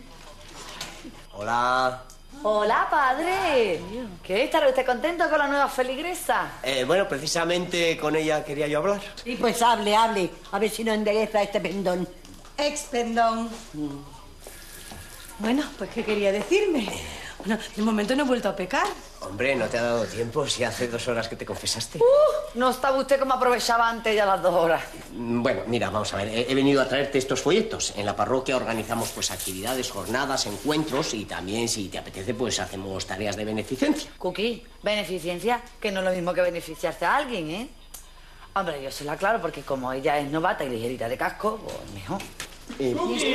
Hola. Hola, padre. ¿Qué? ¿Estará usted contento con la nueva feligresa? Eh, bueno, precisamente con ella quería yo hablar. Y pues hable, hable. A ver si no endereza este pendón. Ex-pendón. Mm. Bueno, pues ¿qué quería decirme? Bueno, de momento no he vuelto a pecar. Hombre, no te ha dado tiempo si hace dos horas que te confesaste. Uh, no estaba usted como aprovechaba antes ya las dos horas. Bueno, mira, vamos a ver. He, he venido a traerte estos folletos. En la parroquia organizamos pues actividades, jornadas, encuentros y también, si te apetece, pues hacemos tareas de beneficencia. Cookie, beneficencia, que no es lo mismo que beneficiarse a alguien, ¿eh? Hombre, yo se la aclaro porque como ella es novata y ligerita de casco, pues mejor. Eh,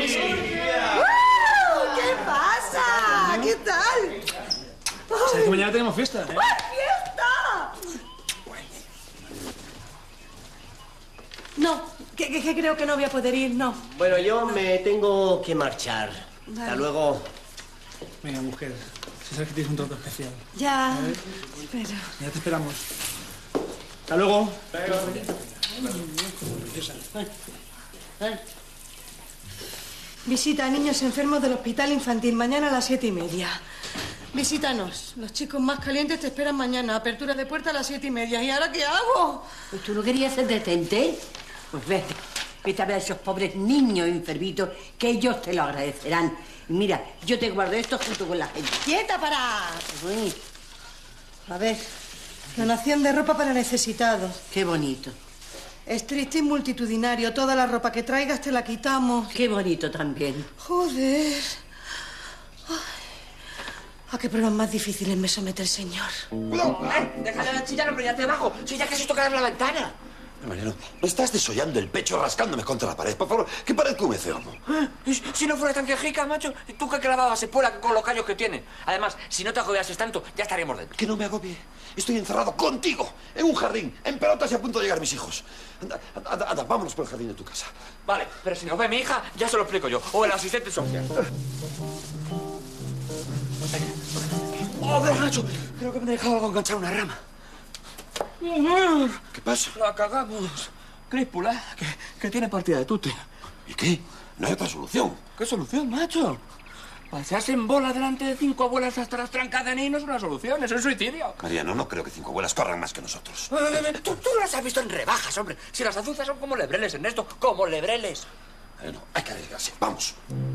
¿Qué pasa? ¿Qué tal? ¿Sabes que mañana tenemos fiesta? ¿eh? ¡Fiesta! No, que, que, que creo que no voy a poder ir, no. Bueno, yo me tengo que marchar. Vale. Hasta luego. Venga, mujer, si sabes que tienes un trato especial. Ya, pero... Ya te esperamos. Hasta luego. Visita a niños enfermos del hospital infantil mañana a las siete y media. Visítanos. Los chicos más calientes te esperan mañana. Apertura de puerta a las siete y media. ¿Y ahora qué hago? Pues tú no querías ser decente. Pues vete. Vete a ver a esos pobres niños enfermitos que ellos te lo agradecerán. Y mira, yo te guardo esto junto con la gente. ¡Quieta, para! Uy. A ver, donación de ropa para necesitados. Qué bonito. Es triste y multitudinario. Toda la ropa que traigas te la quitamos. Qué bonito también. Joder. Ay. ¿A qué pruebas más difíciles me somete el señor? ¡Cuidado! ¡Eh! ¡Déjale de chillar, hombre! ¡Ya te bajo! ¡Si ya casi toca la ventana! Mariano, me estás desollando el pecho rascándome contra la pared. Por favor, ¿qué pared que humece, hombre? ¿Eh? Si no fuera tan quejica, macho, ¿tú qué clavabas espuela con los callos que tiene? Además, si no te agobiases tanto, ya estaríamos dentro. Que no me agobie. Estoy encerrado contigo, en un jardín, en pelotas y a punto de llegar mis hijos. Anda, anda, anda, vámonos por el jardín de tu casa. Vale, pero si nos ve mi hija, ya se lo explico yo. O el asistente social. ¡Joder, macho! Creo que me he dejado algo enganchar una rama. ¿Qué pasa? La cagamos. Críspula, que, que tiene partida de tute. ¿Y qué? No hay otra solución. ¿Qué solución, macho? Pasearse en bola delante de cinco abuelas hasta las trancas de niños no es una solución, es un suicidio. Mariano, no creo que cinco abuelas corran más que nosotros. Eh, ¿Tú, tú las has visto en rebajas, hombre. Si las azuzas son como lebreles, Ernesto, como lebreles. Bueno, hay que arriesgarse. Vamos.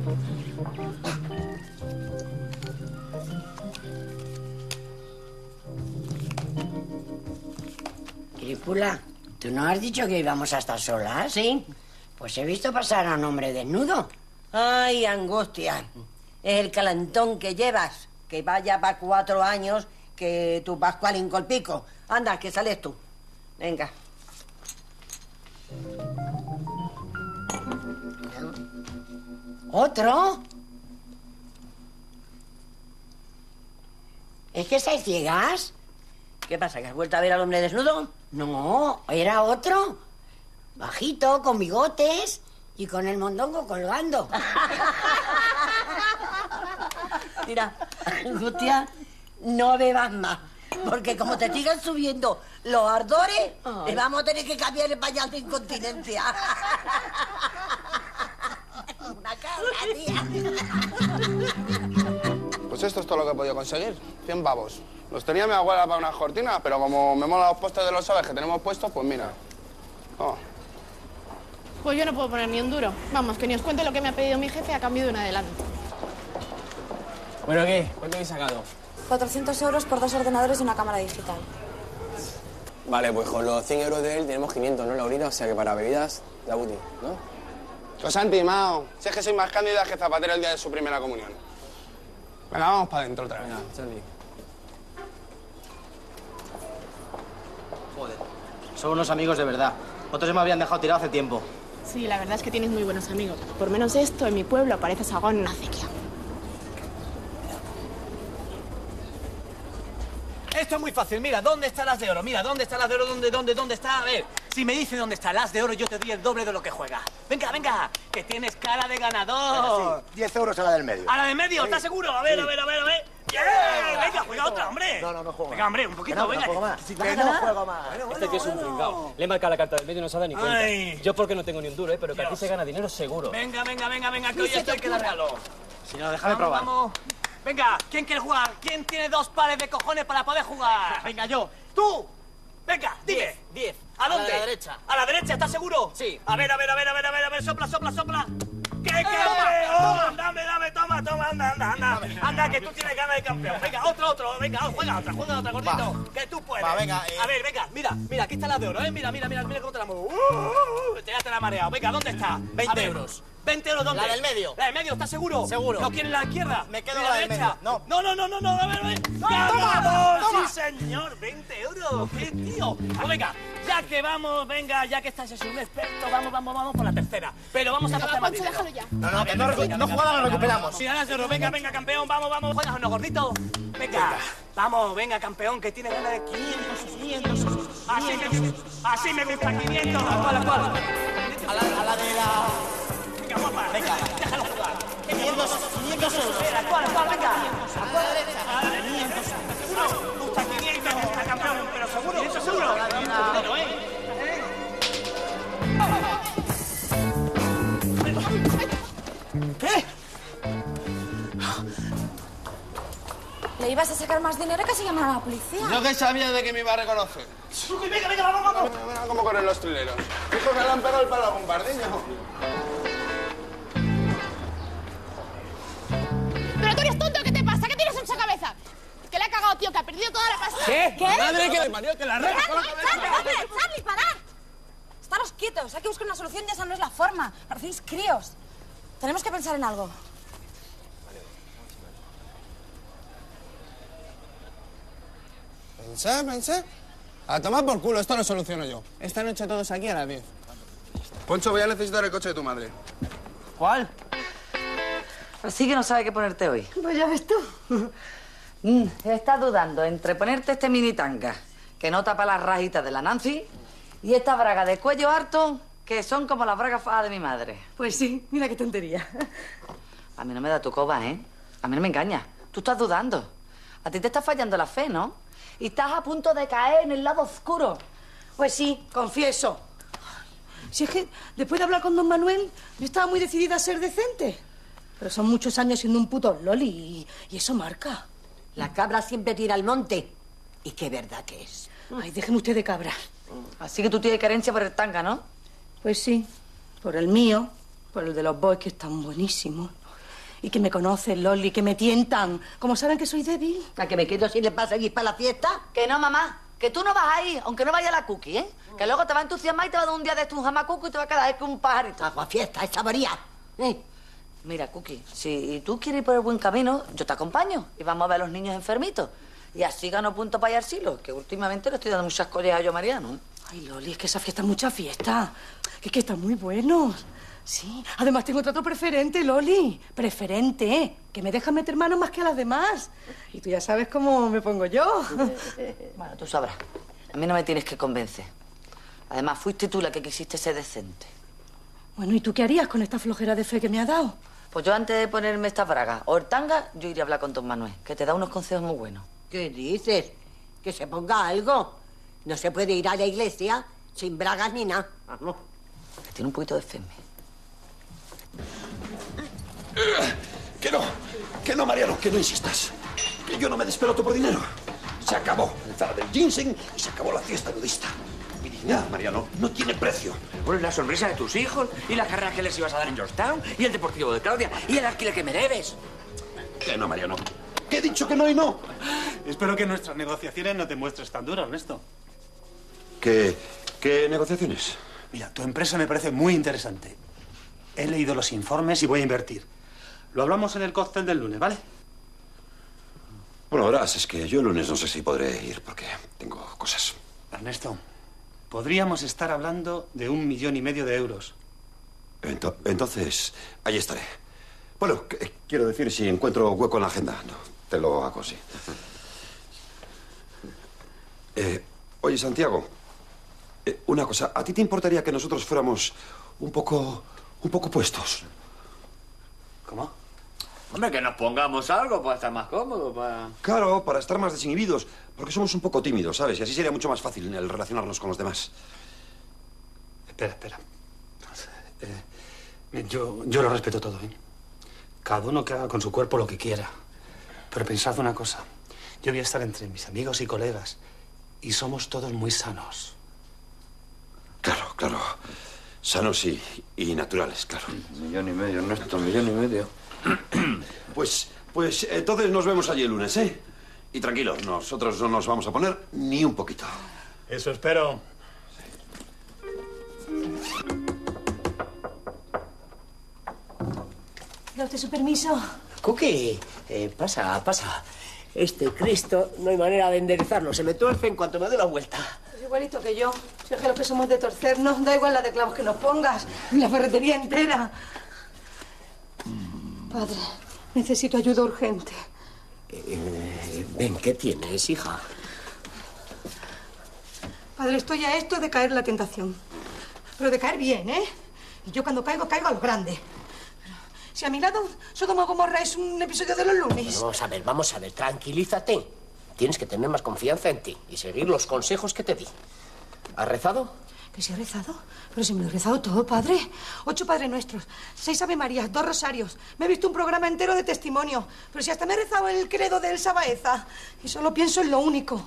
Críspula, ¿tú no has dicho que íbamos a estar solas? Sí. Pues he visto pasar a un hombre desnudo. Ay, angustia. Es el calentón que llevas. Que vaya para cuatro años que tu Pascual incolpico. Anda, que sales tú. Venga. ¿Otro? ¿Es que estáis ciegas? ¿Qué pasa, que has vuelto a ver al hombre desnudo? No, era otro. Bajito, con bigotes y con el mondongo colgando. Mira, Angustia, no bebas más. Porque como te sigan subiendo los ardores, ay, te vamos a tener que cambiar el pañal de incontinencia. Una cabra, tía. Pues esto es todo lo que he podido conseguir. cien pavos. Los tenía mi abuela para unas cortinas, pero como me mola los postes de los aves que tenemos puestos, pues mira, Pues yo no puedo poner ni un duro. Vamos, que ni os cuente lo que me ha pedido mi jefe a cambio de un adelanto. Bueno, ¿qué? ¿Cuánto habéis sacado? cuatrocientos euros por dos ordenadores y una cámara digital. Vale, pues con los cien euros de él tenemos quinientos, ¿no, Laurita? O sea que para bebidas, la Buti, ¿no? Os han timado. Si es que soy más cándida que Zapatero el día de su primera comunión. Venga, vamos para adentro otra vez. Venga, Charlie. Joder, son unos amigos de verdad. Otros se me habían dejado tirado hace tiempo. Sí, la verdad es que tienes muy buenos amigos. Por menos esto, en mi pueblo parece sagón en una acequia. Esto es muy fácil. Mira, ¿dónde está las de oro? Mira, ¿dónde está las de oro? ¿Dónde, dónde, dónde está? A ver, si me dice dónde está las de oro, yo te doy el doble de lo que juegas. Venga, venga, que tienes cara de ganador. Sí, diez euros a la del medio. ¿A la del medio? Sí. ¿Estás seguro? A ver, Sí. a ver, a ver, a ver. ¡Bien! Venga, juega otra, hombre. No, no, no juego Venga, hombre, un poquito, Que no, que venga. no juego más. Si Que vas a no ganar. juego más. Este tío es un pringao. Le he marcado la carta del medio y no se ha dado ni cuenta. Ay. Yo porque no tengo ni un duro, ¿eh? Pero que aquí Dios. se gana dinero seguro. Venga, venga, venga, venga, que hoy esto hay que darlo. Si no, déjame Vamos, probar. vamos. Venga, ¿quién quiere jugar? ¿Quién tiene dos pares de cojones para poder jugar? Venga, yo. ¡Tú! Venga, dime. Diez. ¿A dónde? A la derecha. ¿A la derecha? ¿Estás seguro? Sí. A ver, a ver, a ver, a ver, a ver, a ver, sopla, sopla, sopla. ¡Qué campeón! Dame, dame, toma, toma, anda, anda, anda. Anda, que tú tienes ganas de campeón. Venga, otro, otro. Venga, juega otra, juega otra, gordito. Que tú puedes. Va, venga, eh. A ver, venga, mira, mira, aquí está la de oro, ¿eh? Mira, mira, mira, mira cómo te la muevo. Uh, uh, uh, te, ya te la he mareado. Venga, ¿dónde está? veinte euros. ¿veinte euros dónde? La del medio. ¿La del medio? ¿Estás seguro? Seguro. ¿No quieres la izquierda? Me quedo ¿Y la del derecha? medio. No. No, no, no, no, a ver, a ver. toma, ¡Ganador! toma. ¡Sí, señor! veinte euros. ¡Qué tío! Pues venga, ya que vamos, venga, ya que estás es un experto, vamos, vamos, vamos por la tercera. Pero vamos a Venga, hacer más Poncho, dinero. déjalo ya. No, no, que no, recu- no jugada la recuperamos. Mira, las de oro, venga, venga, campeón, vamos, vamos. ¿Juegas o no, gordito? Venga, vamos, venga, campeón, que tiene ganas de quinientos, quinientos. Así me, así me gusta, quinientos. ¿A cuál, a cuál? A la, a la de la... Venga, guapa, venga, déjalo jugar. quinientos, quinientos euros. ¿A cuál, a cuál, venga? ¿A cuál? A la de quinientos. ¿Seguro? Me gusta quinientos, me gusta campeón, pero seguro. ¿quinientos seguro? Pero, ¿eh? ¿Qué? ¿Le ibas a sacar más dinero que se llamara a la policía? Yo que sabía de que me iba a reconocer. Venga, venga, vamos, vamos. Mira, mira cómo corren los trileros. Dijo que le han pegado el palo a algún pardiño. ¿Pero tú eres tonto? ¿Qué te pasa? ¿Qué tienes un sacabeza? Que le ha cagado, tío, que ha perdido toda la pasta. ¿Qué? ¿Qué? Madre que le parió, que la reta con la cabeza. ¡Charlie, hombre! ¡Charlie, parad! Estaros quietos. Hay que buscar una solución y esa no es la forma. Parecéis críos. Tenemos que pensar en algo. Pensé, pensé. A tomar por culo, esto lo soluciono yo. Esta noche todos aquí a las diez. Poncho, voy a necesitar el coche de tu madre. ¿Cuál? Así que no sabe qué ponerte hoy. Pues ya ves tú. Mm, estás dudando entre ponerte este mini tanga, que no tapa las rajitas de la Nancy, y esta braga de cuello harto, que son como las bragas fajas de mi madre. Pues sí, mira qué tontería. A mí no me da tu coba, ¿eh? A mí no me engañas. Tú estás dudando. A ti te está fallando la fe, ¿no? Y estás a punto de caer en el lado oscuro. Pues sí, confieso. Si es que después de hablar con don Manuel, yo estaba muy decidida a ser decente. Pero son muchos años siendo un puto loli y, y eso marca. La cabra siempre tira al monte. Y qué verdad que es. Ay, déjeme usted de cabra. Así que tú tienes carencia por el tanga, ¿no? Pues sí, por el mío, por el de los boys, que están buenísimos. Y que me conocen, Loli, que me tientan. Como saben que soy débil. ¿A que me quedo si les va a seguir para la fiesta? Que no, mamá. Que tú no vas a ir, aunque no vaya la cookie, ¿eh? Que luego te va a entusiasmar y te va a dar un día de tu jamacuco y te va a quedar con un pajarito. Agua fiesta, esa varía. ¿Eh? Mira, Cookie, si tú quieres ir por el buen camino, yo te acompaño y vamos a ver a los niños enfermitos. Y así gano puntos para ir al silo, que últimamente le estoy dando muchas collejas yo a Mariano. Ay, Loli, es que esa fiesta es mucha fiesta. Que es que están muy buenos. Sí. Además tengo trato preferente, Loli. Preferente, ¿eh? Que me dejan meter manos más que a las demás. Y tú ya sabes cómo me pongo yo. Bueno, tú sabrás. A mí no me tienes que convencer. Además, fuiste tú la que quisiste ser decente. Bueno, ¿y tú qué harías con esta flojera de fe que me ha dado? Pues yo antes de ponerme esta braga o el tanga, yo iría a hablar con don Manuel, que te da unos consejos muy buenos. ¿Qué dices? Que se ponga algo. No se puede ir a la iglesia sin bragas ni nada. Vamos. Que tiene un poquito de fe. Que no, que no, Mariano, que no insistas. Que yo no me despeloto por dinero. Se acabó el Zara del ginseng y se acabó la fiesta nudista. Mi Ya, Mariano, no tiene precio. Bueno, la sonrisa de tus hijos, y la carrera que les ibas a dar en Georgetown, y el deportivo de Claudia, y el alquiler que me debes. Que no, Mariano. Que he dicho que no y no. Espero que en nuestras negociaciones no te muestres tan duro, Ernesto. ¿Qué, qué negociaciones? Mira, tu empresa me parece muy interesante. He leído los informes y voy a invertir. Lo hablamos en el cóctel del lunes, ¿vale? Bueno, verás, es que yo el lunes no sé si podré ir porque tengo cosas. Ernesto, podríamos estar hablando de un millón y medio de euros. Ento- entonces, ahí estaré. Bueno, qu- quiero decir, si encuentro hueco en la agenda, no, te lo hago, sí. Eh, oye, Santiago, eh, una cosa, ¿a ti te importaría que nosotros fuéramos un poco, un poco puestos? ¿Cómo? Hombre, que nos pongamos algo para estar más cómodos, para... Claro, para estar más desinhibidos, porque somos un poco tímidos, ¿sabes? Y así sería mucho más fácil el relacionarnos con los demás. Espera, espera. Eh, yo, yo lo respeto todo, ¿eh? Cada uno que haga con su cuerpo lo que quiera. Pero pensad una cosa. Yo voy a estar entre mis amigos y colegas. Y somos todos muy sanos. Claro, claro. Sanos y, y naturales, claro. Un millón y medio, Ernesto, un millón y medio. Pues, pues entonces nos vemos allí el lunes, ¿eh? Y tranquilo, nosotros no nos vamos a poner ni un poquito. Eso espero. ¿Da usted su permiso? Cookie, eh, pasa, pasa. Este Cristo no hay manera de enderezarlo. Se me tuerce en cuanto me doy la vuelta. Pues igualito que yo. Si es que los que somos de torcernos, da igual la de clavos que nos pongas. La ferretería entera. Padre, necesito ayuda urgente. Eh, ven, ¿qué tienes, hija? Padre, estoy a esto de caer en la tentación. Pero de caer bien, ¿eh? Y yo cuando caigo, caigo a lo grande. Pero si a mi lado Sodoma y Gomorra es un episodio de los lunes. Bueno, vamos a ver, vamos a ver. Tranquilízate. Tienes que tener más confianza en ti y seguir los consejos que te di. ¿Has rezado? ¿Que si he rezado? Pero si me lo he rezado todo, padre. Ocho Padres Nuestros, seis Ave Marías, dos Rosarios. Me he visto un programa entero de testimonio. Pero si hasta me he rezado el credo de Elsa Baeza. Y solo pienso en lo único.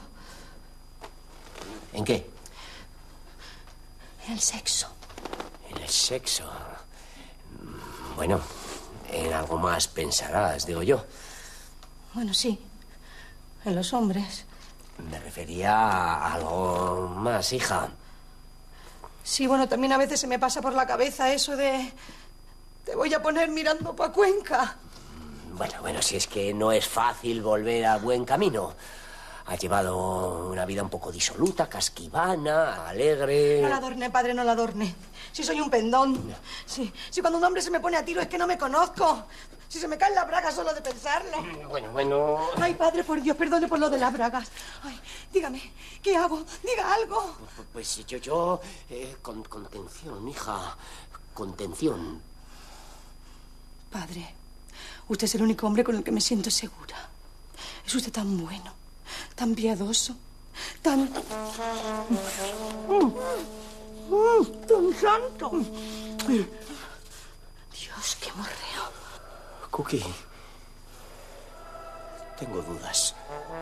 ¿En qué? En el sexo. En el sexo. Bueno, en algo más pensarás, digo yo. Bueno, sí. En los hombres. Me refería a algo más, hija. Sí, bueno, también a veces se me pasa por la cabeza eso de... Te voy a poner mirando pa' Cuenca. Bueno, bueno, si es que no es fácil volver al buen camino. Has llevado una vida un poco disoluta, casquivana, alegre... No la adorne, padre, no la adorne. Si soy un pendón. Si, si cuando un hombre se me pone a tiro es que no me conozco. Si se me caen las bragas solo de pensarlo. Bueno, bueno... Ay, padre, por Dios, perdone por lo de las bragas. Ay, dígame, ¿qué hago? Diga algo. Pues, pues yo, yo... Eh, con, contención, hija. Contención. Padre, usted es el único hombre con el que me siento segura. Es usted tan bueno, tan piadoso, tan... tan santo. Dios, qué morreo. Cookie, tengo dudas.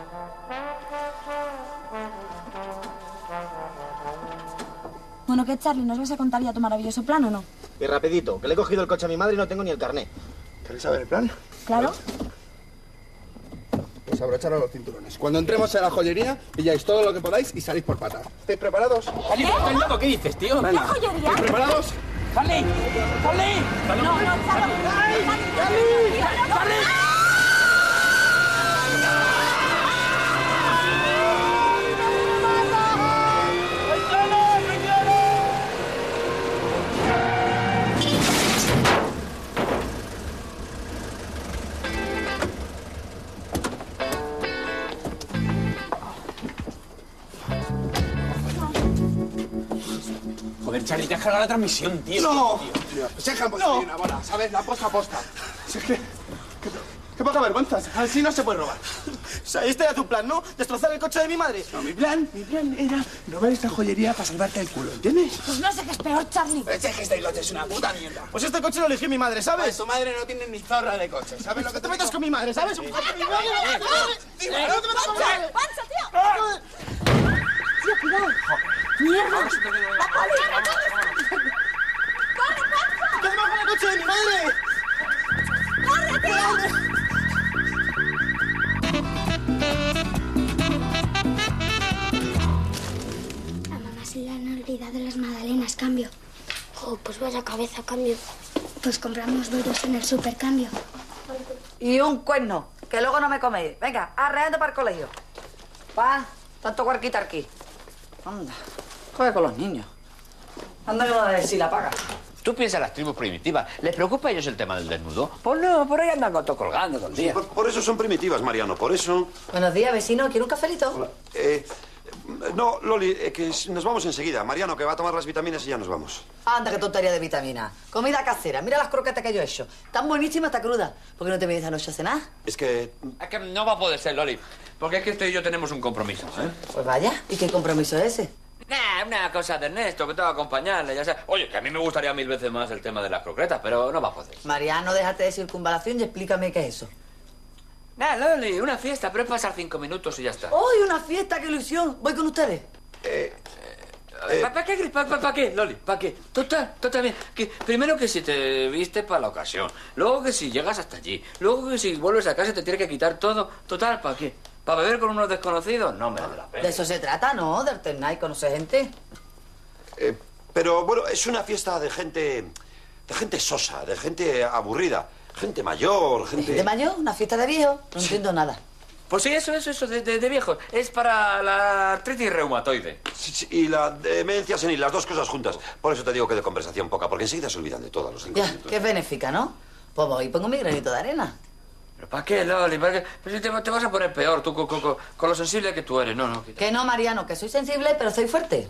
Bueno, ¿qué, Charlie? ¿Nos vas a contar ya tu maravilloso plan o no? Y rapidito, que le he cogido el coche a mi madre y no tengo ni el carné. ¿Queréis saber el plan? Claro. Pues abrocharos los cinturones. Cuando entremos en la joyería, pilláis todo lo que podáis y salís por patas. ¿Estáis preparados? Charlie, ¿estás loco? ¿Qué dices, tío? Venga. ¿Qué joyería? ¿Estáis preparados? ¡Charlie! ¡Charlie! No, no, Charlie. Charlie. Charlie. Joder, Charlie, te has cargado la transmisión, tío. ¡No! Tío. Pues dejamos no. una bola, ¿sabes? La posta a posta. Si es que... que- ¡Qué poca vergüenza! Así no se puede robar. O sea, este era tu plan, ¿no? Destrozar el coche de mi madre. No, mi plan, mi plan era robar esta joyería para salvarte el culo, ¿entiendes? Pues no sé qué es peor, Charlie. Pero es que este coche es una puta mierda. Pues este coche lo eligió mi madre, ¿sabes? Pues tu madre no tiene ni zorra de coche, ¿sabes? Lo que te metas con mi madre, ¿sabes? ¡No te metas con mi madre! ¡Pancho, tío! Tío, cuidado. ¡Mierda! ¡La poli! ¡Que debajo del coche de mi madre! ¡Corre, tío! A mamá se le han olvidado las magdalenas, cambio. Oh, pues vaya cabeza, cambio. Pues compramos bollos en el supercambio. Y un cuerno, que luego no me coméis. Venga, arreando para el colegio. Pa, tanto cuarquita aquí. Anda, juega con los niños. Anda que va a decir la paga. ¿Tú piensas las tribus primitivas? ¿Les preocupa a ellos el tema del desnudo? Pues no, por ahí andan con todo colgando todo el día. Sí, por, por eso son primitivas, Mariano, por eso... Buenos días, vecino. ¿Quiere un cafelito? Hola. Eh, no, Loli, eh, que nos vamos enseguida. Mariano, que va a tomar las vitaminas y ya nos vamos. Anda, qué tontería de vitamina. Comida casera. Mira las croquetas que yo he hecho. Tan buenísimas, está cruda. ¿Por qué no te vienes anoche a cenar? Es que... Es que no va a poder ser, Loli. Porque es que este y yo tenemos un compromiso, ¿eh? Pues vaya. ¿Y qué compromiso es ese? Nah, una cosa de Ernesto, que te va a acompañarle, ya sabes. Oye, que a mí me gustaría mil veces más el tema de las croquetas, pero no va a poder. Mariano, déjate de circunvalación y explícame qué es eso. Nah, Loli, una fiesta, pero es pasar cinco minutos y ya está. ¡Uy, una fiesta! ¡Qué ilusión! ¿Voy con ustedes? Eh... ¿Para pa qué, pa, pa, pa qué, Loli? ¿Para qué? Total, total bien. Que, primero que si te viste para la ocasión, luego que si llegas hasta allí, luego que si vuelves a casa te tienes que quitar todo. Total, ¿para qué? ¿Para beber con unos desconocidos? No me da la pena. De eso se trata, ¿no? De alternar y conocer gente. Eh, pero, bueno, es una fiesta de gente... de gente sosa, de gente aburrida. Gente mayor, gente... ¿De gente mayor? ¿Una fiesta de viejos? No Sí. entiendo nada. Pues sí, eso, eso, eso, de, de, de viejos. Es para la artritis reumatoide. Sí, sí, y la demencia senil, las dos cosas juntas. Por eso te digo que de conversación poca, porque enseguida se olvidan de todas los cinco Ya, minutos. qué benéfica, ¿no? Pues voy y pongo mi granito de arena. ¿Pero para qué, Loli? ¿Para qué? Pues si te, te vas a poner peor tú con, con, con- con lo sensible que tú eres. No, no. quita. Que no, Mariano, que soy sensible, pero soy fuerte.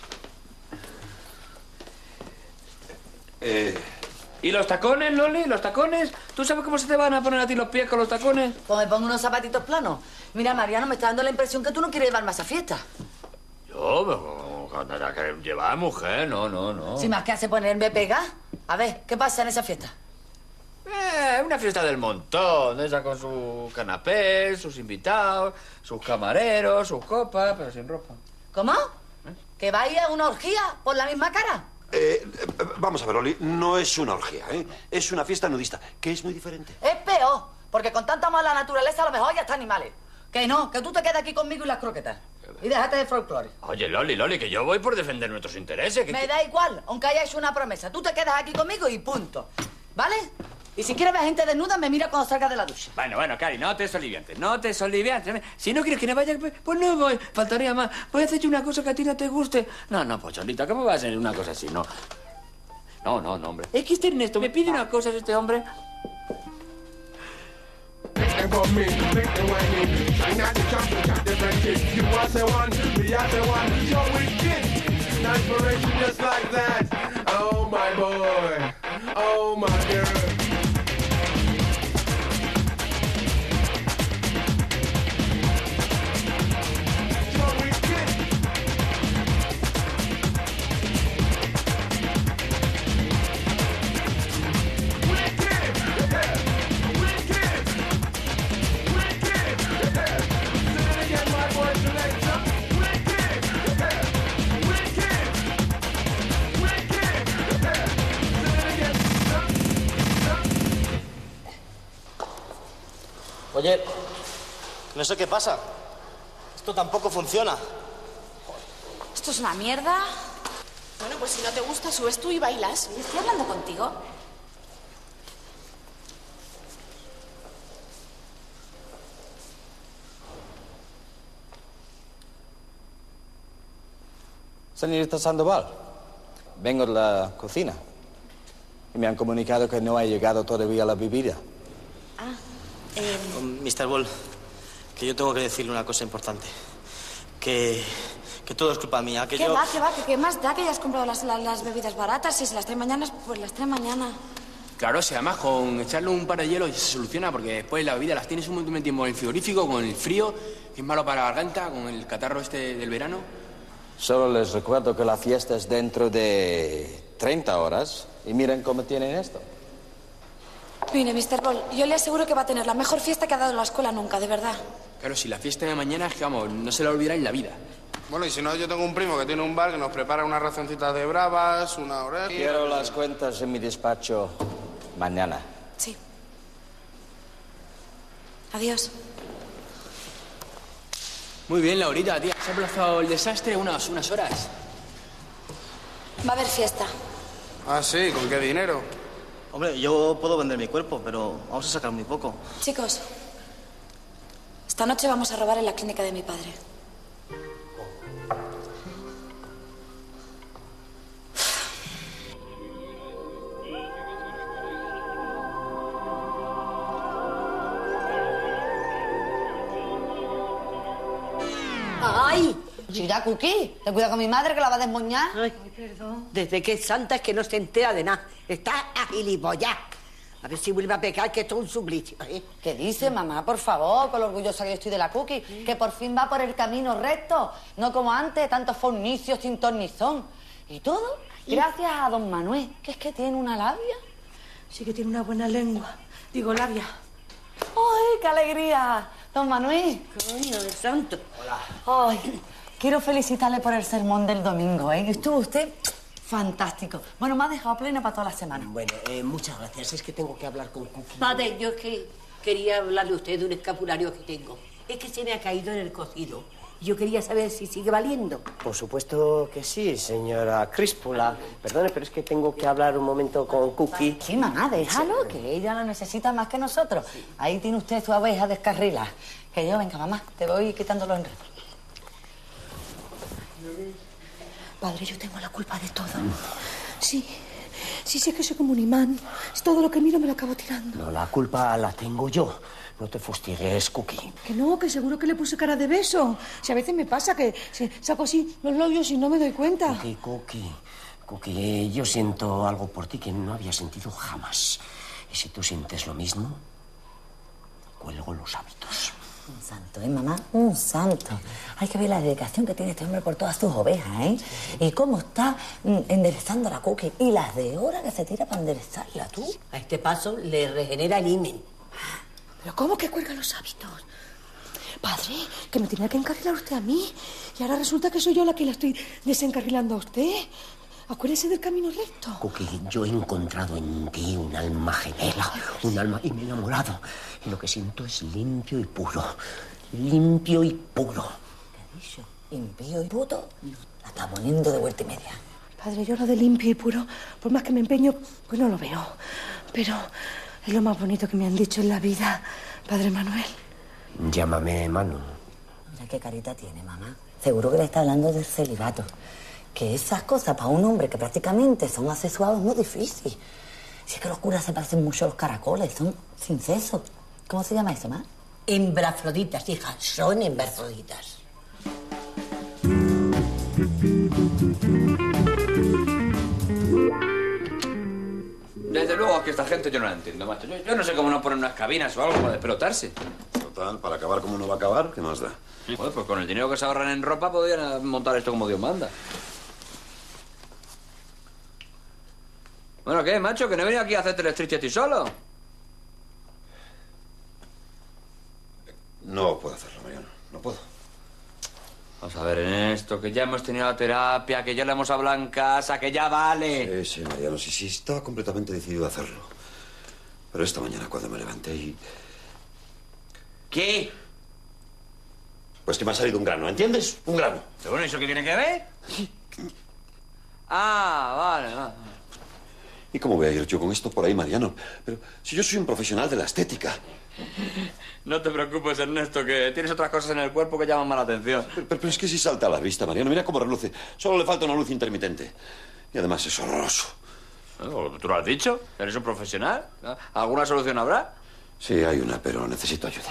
Eh... ¿Y los tacones, Loli? ¿Los tacones? ¿Tú sabes cómo se te van a poner a ti los pies con los tacones? Pues me pongo unos zapatitos planos. Mira, Mariano, me está dando la impresión que tú no quieres llevarme a esa fiesta. Yo, pero cuando era que llevar mujer, no, no, no. Si más que hace ponerme pega. A ver, ¿qué pasa en esa fiesta? Eh, una fiesta del montón, esa con su canapé, sus invitados, sus camareros, sus copas, pero sin ropa. ¿Cómo? ¿Que vaya a una orgía por la misma cara? Eh, eh, vamos a ver, Loli, no es una orgía, ¿eh? Es una fiesta nudista, que es muy diferente. Es peor, porque con tanta mala naturaleza a lo mejor ya está animales. Que no, que tú te quedes aquí conmigo y las croquetas. Y déjate de folclore. Oye, Loli, Loli, que yo voy por defender nuestros intereses. Que, Me que- da igual, aunque haya hecho una promesa. Tú te quedas aquí conmigo y punto. ¿Vale? Y si quieres ver gente desnuda, me mira cuando salga de la ducha. Bueno, bueno, Cari, no te soliviantes, no te soliviantes. Si no quieres que no vaya, pues, pues no voy. Faltaría más. Voy a hacer una cosa que a ti no te guste. No, no, Pocholita, ¿cómo va a ser una cosa así? No. No, no, no, hombre. Es que este Ernesto me pide una cosa, este hombre. And for me, make the whining. Shine at the champion, got the friendship. You want the one, me are the one. You're wicked. Inspiration just like that. Oh my boy, oh my girl. You're wicked. Oye, no sé qué pasa. Esto tampoco funciona. ¿Esto es una mierda? Bueno, pues si no te gusta, subes tú y bailas. Estoy hablando contigo. Señorita Sandoval, vengo de la cocina y me han comunicado que no ha llegado todavía la bebida. Ah, eh... mister Ball, que yo tengo que decirle una cosa importante. Que, que todo es culpa mía, que ¿Qué yo... va, qué va? ¿Qué, qué más da que hayas comprado las, las, las bebidas baratas? Si se las trae mañana, pues las trae mañana. Claro, si además con echarle un par de hielo se soluciona, porque después la bebida las tienes un montón de tiempo en el frigorífico, con el frío, que es malo para la garganta, con el catarro este del verano. Solo les recuerdo que la fiesta es dentro de treinta horas y miren cómo tienen esto. Mire, mister Ball, yo le aseguro que va a tener la mejor fiesta que ha dado la escuela nunca, de verdad. Claro, si la fiesta de mañana es que, vamos, no se la olvidará en la vida. Bueno, y si no, yo tengo un primo que tiene un bar que nos prepara unas racioncitas de bravas, una oreja... Quiero las cuentas en mi despacho mañana. Sí. Adiós. Muy bien, Laurita, tía. Se ha aplazado el desastre unas, unas horas. Va a haber fiesta. Ah, sí, ¿con qué dinero? Hombre, yo puedo vender mi cuerpo, pero vamos a sacar muy poco. Chicos, esta noche vamos a robar en la clínica de mi padre. ¡Ay! Sí, ya, Cookie. Ten cuidado con mi madre, que la va a desmoñar. Ay, perdón. Desde que es santa es que no se entera de nada. Está a gilipollas. A ver si vuelve a pecar, que esto es un suplicio, ¿eh? ¿Qué dice, mamá? Por favor, con lo orgullosa que yo estoy de la Cookie. Que por fin va por el camino recto. No como antes, tantos fornicios sin tornizón. Y todo gracias a don Manuel, que es que tiene una labia. Sí que tiene una buena lengua. Digo, labia. ¡Ay, qué alegría! Don Manuel. Coño de santo. Hola. Ay, quiero felicitarle por el sermón del domingo, ¿eh? Estuvo usted fantástico. Bueno, me ha dejado plena para toda la semana. Bueno, eh, muchas gracias. Es que tengo que hablar con Cookie. Padre, yo es que quería hablarle a usted de un escapulario que tengo. Es que se me ha caído en el cocido. Yo quería saber si sigue valiendo. Por supuesto que sí, señora Críspula. Perdone, pero es que tengo que hablar un momento con Cookie. Sí, mamá, déjalo, que ella lo necesita más que nosotros. Ahí tiene usted su abeja descarrila. Que yo, venga, mamá, te voy quitando los enredos. Padre, yo tengo la culpa de todo. Sí, sí, sí, es que soy como un imán. Es todo lo que miro me lo acabo tirando. No, la culpa la tengo yo. No te fustigues, Cookie. Que no, que seguro que le puse cara de beso. Si a veces me pasa que se- saco así los labios y no me doy cuenta. Cookie, Cookie, Cookie, yo siento algo por ti que no había sentido jamás. Y si tú sientes lo mismo, cuelgo los hábitos. Un santo, ¿eh, mamá? Un santo. Hay que ver la dedicación que tiene este hombre por todas sus ovejas, ¿eh? Y cómo está mm, enderezando la Cookie. Y las de hora que se tira para enderezarla, tú. A este paso le regenera el himen. ¿Pero cómo que cuelga los hábitos? Padre, que me tenía que encarrilar usted a mí. Y ahora resulta que soy yo la que la estoy desencarrilando a usted. Acuérdese del camino recto. Cookie, yo he encontrado en ti un alma gemela, un alma... y me he enamorado. Y lo que siento es limpio y puro. Limpio y puro. ¿Qué ha dicho? Impío y puto. La está poniendo de vuelta y media. Padre, yo lo de limpio y puro, por más que me empeño, pues no lo veo. Pero es lo más bonito que me han dicho en la vida, Padre Manuel. Llámame Manu. Mira qué carita tiene, mamá. Seguro que le está hablando del celibato. Que esas cosas para un hombre que prácticamente son asexuados es muy difícil. Si es que los curas se parecen mucho a los caracoles, son sin seso. ¿Cómo se llama eso, ma? Hembrafroditas, hija, son hembrafroditas. Desde luego que esta gente yo no la entiendo, macho. Yo, yo no sé cómo no ponen unas cabinas o algo para despelotarse. Total, para acabar como uno va a acabar, ¿qué más da? Joder, pues con el dinero que se ahorran en ropa podrían montar esto como Dios manda. Bueno, ¿qué, macho? ¿Que no he venido aquí a hacerte el striptease a ti solo? No puedo hacerlo, Mariano, no puedo. Vamos a ver, en esto, que ya hemos tenido la terapia, que ya le hemos hablado en casa, que ya vale. Sí, sí, Mariano, sí, sí, estaba completamente decidido a hacerlo. Pero esta mañana cuando me levanté y... ¿Qué? Pues que me ha salido un grano, ¿entiendes? Un grano. ¿Pero bueno, eso qué tiene que ver? Ah, vale, vale. ¿Y cómo voy a ir yo con esto por ahí, Mariano? Pero si yo soy un profesional de la estética. No te preocupes, Ernesto, que tienes otras cosas en el cuerpo que llaman más la atención. Pero, pero- pero es que si salta a la vista, Mariano. Mira cómo reluce. Solo le falta una luz intermitente. Y además es horroroso. Bueno, ¿tú lo has dicho? ¿Eres un profesional? ¿Alguna solución habrá? Sí, hay una, pero necesito ayuda.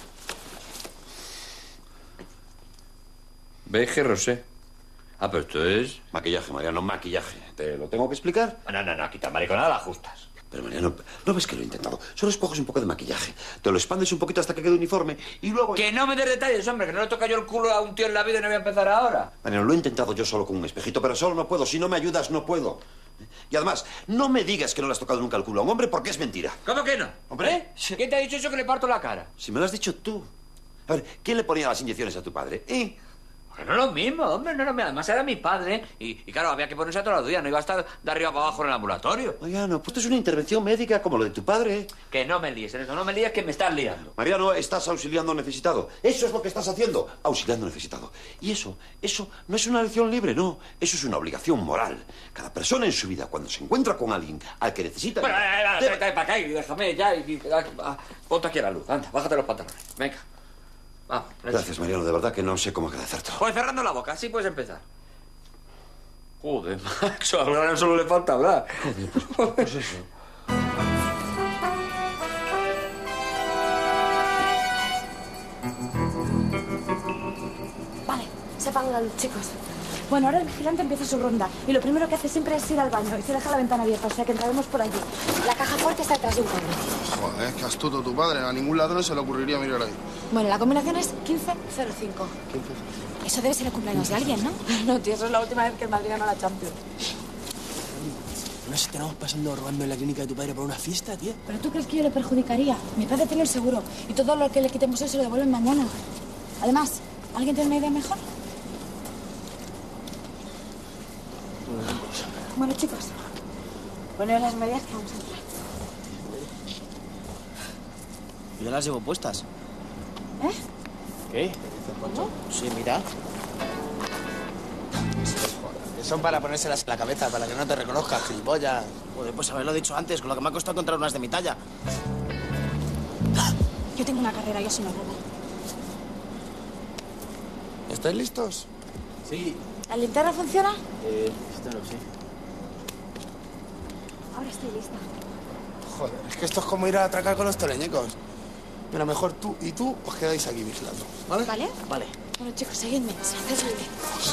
Beige rosé. Ah, pero esto es... Maquillaje, Mariano, maquillaje. ¿Te lo tengo que explicar? No, no, no, quita mariconada, la ajustas. Pero, Mariano, ¿no ves que lo he intentado? Solo escoges un poco de maquillaje, te lo expandes un poquito hasta que quede uniforme y luego... Que no me des detalles, hombre, que no le toca yo el culo a un tío en la vida y no voy a empezar ahora. Mariano, lo he intentado yo solo con un espejito, pero solo no puedo. Si no me ayudas, no puedo. Y además, no me digas que no le has tocado nunca el culo a un hombre porque es mentira. ¿Cómo que no? Hombre, ¿Eh? ¿Quién te ha dicho eso que le parto la cara? si me lo has dicho tú. A ver, ¿quién le ponía las inyecciones a tu padre? ¿Eh? Que no es lo mismo, hombre, no es lo mismo. Además era mi padre y, y claro, había que ponerse a todos los días. No iba a estar de arriba para abajo en el ambulatorio. Mariano, pues esto es una intervención médica como lo de tu padre. Que no me líes en eso, no me líes que me estás liando. Mariano, estás auxiliando a un necesitado. Eso es lo que estás haciendo, auxiliando a un necesitado. Y eso, eso no es una elección libre, no. Eso es una obligación moral. Cada persona en su vida, cuando se encuentra con alguien al que necesita... Bueno, ayuda, trae, trae para acá y déjame ya. Y, y, ah, ponte aquí a la luz, anda, bájate los pantalones. Venga. Ah, gracias, Mariano, de verdad que no sé cómo agradecerte. Pues cerrando la boca, así puedes empezar. Joder, Max, ahora solo le falta hablar. Joder, pues, pues eso. Vale, se apaga la luz, chicos. Bueno, ahora el vigilante empieza su ronda y lo primero que hace siempre es ir al baño y se deja la ventana abierta, o sea que entraremos por allí. La caja fuerte está detrás de un cable. Joder, qué astuto tu padre. A ningún ladrón se le ocurriría mirar ahí. Bueno, la combinación es quince cero cinco. Eso debe ser el cumpleaños de alguien, ¿no? No, tío, eso es la última vez que el Madrid ganó la Champions. ¿No nos estaremos pasando robando en la clínica de tu padre por una fiesta, tío? ¿Pero tú crees que yo le perjudicaría? Mi padre tiene el seguro y todo lo que le quitemos hoy se lo devuelven mañana. Además, ¿alguien tiene una idea mejor? Bueno, chicos, poneos las medias que vamos a entrar. Yo las llevo puestas. ¿Eh? ¿Qué? ¿No? Sí, mira. Que son para ponérselas en la cabeza, para que no te reconozcas, gilipollas. Joder, pues haberlo dicho antes, con lo que me ha costado encontrar unas de mi talla. Yo tengo una carrera, yo soy una robo. ¿Estáis listos? Sí. ¿La linterna funciona? Eh, esto no sé. Ahora estoy lista. Joder, es que esto es como ir a atracar con los teleñecos. Mira, mejor tú y tú os quedáis aquí vigilando, ¿vale? ¿Vale? Vale. Bueno, chicos, seguidme. Si hacéis bien.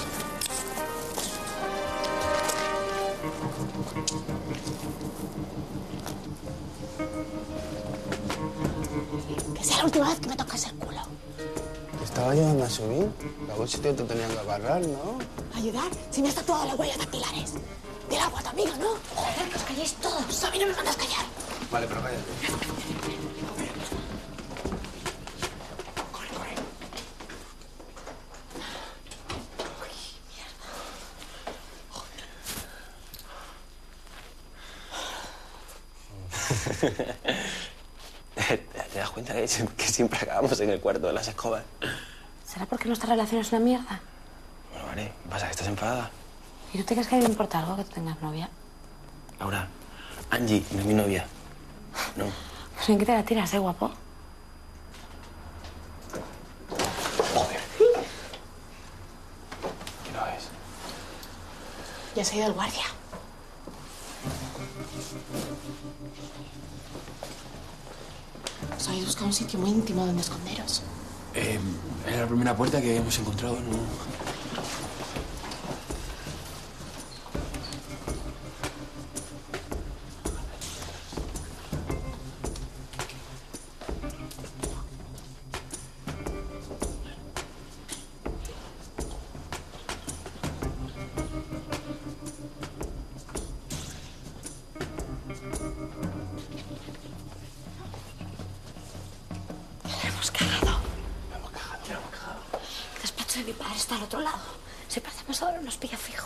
Que sea la última vez que me tocas el culo. Te estaba ayudando a subir. Luego el sitio te tenían que agarrar, ¿no? ¿Ayudar? Si me has tatuado las huellas dactilares. Dile agua a tu amiga, ¿no? Joder, que os calléis todos. A mí no me mandas callar. Vale, pero cállate. ¿Te das cuenta que, que siempre acabamos en el cuarto de las escobas? ¿Será porque nuestra relación es una mierda? Bueno, vale. ¿Qué pasa? ¿Estás enfadada? ¿Y tú te crees que a mí me importa algo que tú tengas novia? Laura, Angie no es mi novia. No. Pues ¿en qué te la tiras, eh, guapo? Joder. ¿Qué no es? Ya se ha ido el guardia. Os habéis buscado un sitio muy íntimo donde esconderos. Eh, era la primera puerta que hemos encontrado, ¿no? Hemos cagado. Hemos cagado, hemos cagado. El despacho de mi padre está al otro lado. Si pasamos ahora nos pilla fijo.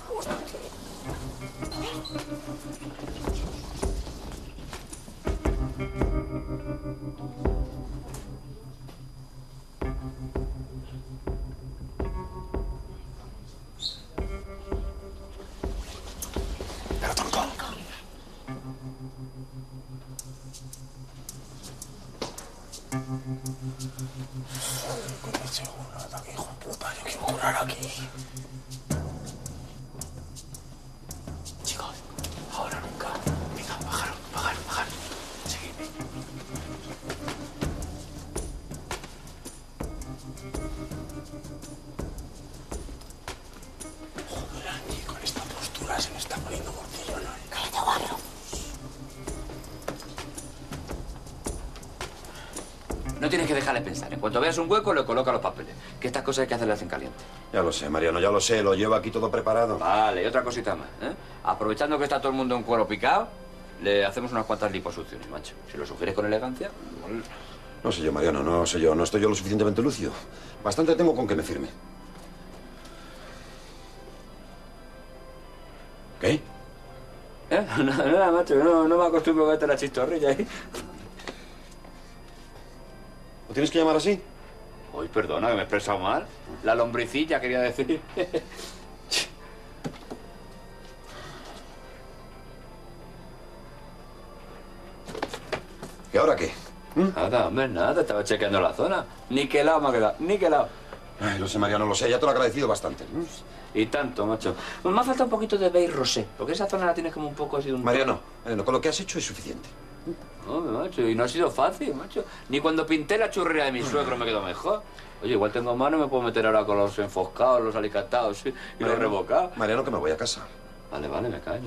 Pero tronco. Con el seguro de ataque, hijo de puta, yo quiero curar aquí. Chicos, ahora nunca. Venga, bajar, bajar, bajar. Seguidme. Joder, Angie, con esta postura se me está poniendo morcillo, ¿no? Cállate, barro. No tienes que dejarle pensar. En cuanto veas un hueco, le coloca los papeles. Que estas cosas hay que hacerlas en caliente. Ya lo sé, Mariano, ya lo sé. Lo llevo aquí todo preparado. Vale, y otra cosita más, ¿eh? Aprovechando que está todo el mundo en cuero picado, le hacemos unas cuantas liposucciones, macho. Si lo sugieres con elegancia... igual- No sé yo, Mariano, no sé yo. No estoy yo lo suficientemente lúcido. Bastante tengo con que me firme. ¿Eh? Nada, nada, macho, no, no me acostumbro a verte la chistorrilla ahí. ¿Lo tienes que llamar así? Uy, perdona, que me he expresado mal. La lombricilla quería decir. ¿Y ahora qué? Nada, hombre, nada, estaba chequeando la zona. Niquelado me ha quedado, niquelado. Ay, lo sé, Mariano, lo sé, ya te lo he agradecido bastante. Y tanto, macho. Me ha faltado un poquito de beige rosé, porque esa zona la tienes como un poco así... Un... Mariano, Mariano, con lo que has hecho es suficiente. Hombre, macho, y no ha sido fácil, macho. Ni cuando pinté la churrería de mi suegro me quedó mejor. Oye, igual tengo mano y me puedo meter ahora con los enfoscados, los alicatados ¿sí? y Mariano, los revocados. Mariano, que me voy a casa. Vale, vale, me callo.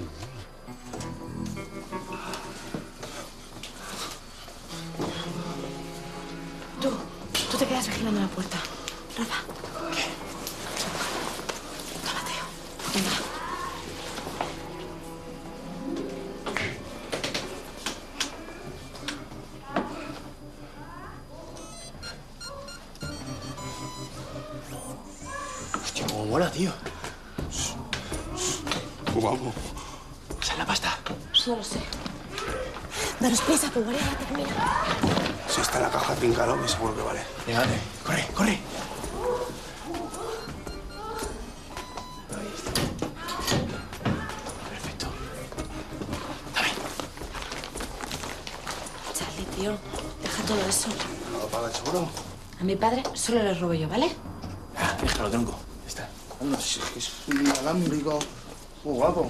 Tú, tú te quedas vigilando la puerta. Rafa. ¿Qué? Toma, Teo. Venga. Hostia, cómo mola, tío. Guapo. Esa es la pasta. No lo sé. Daros prisa, que igual ya termina. Si está en la caja Tincalo, me seguro que vale. Venga, vale. Corre, corre. Perfecto. Dame. Charlie, tío, deja todo eso. ¿No lo paga el seguro? A mi padre solo le robo yo, ¿vale? Ah, déjalo, tronco. Ya está. Anda, si es que es un inalámbrico. Muy guapo.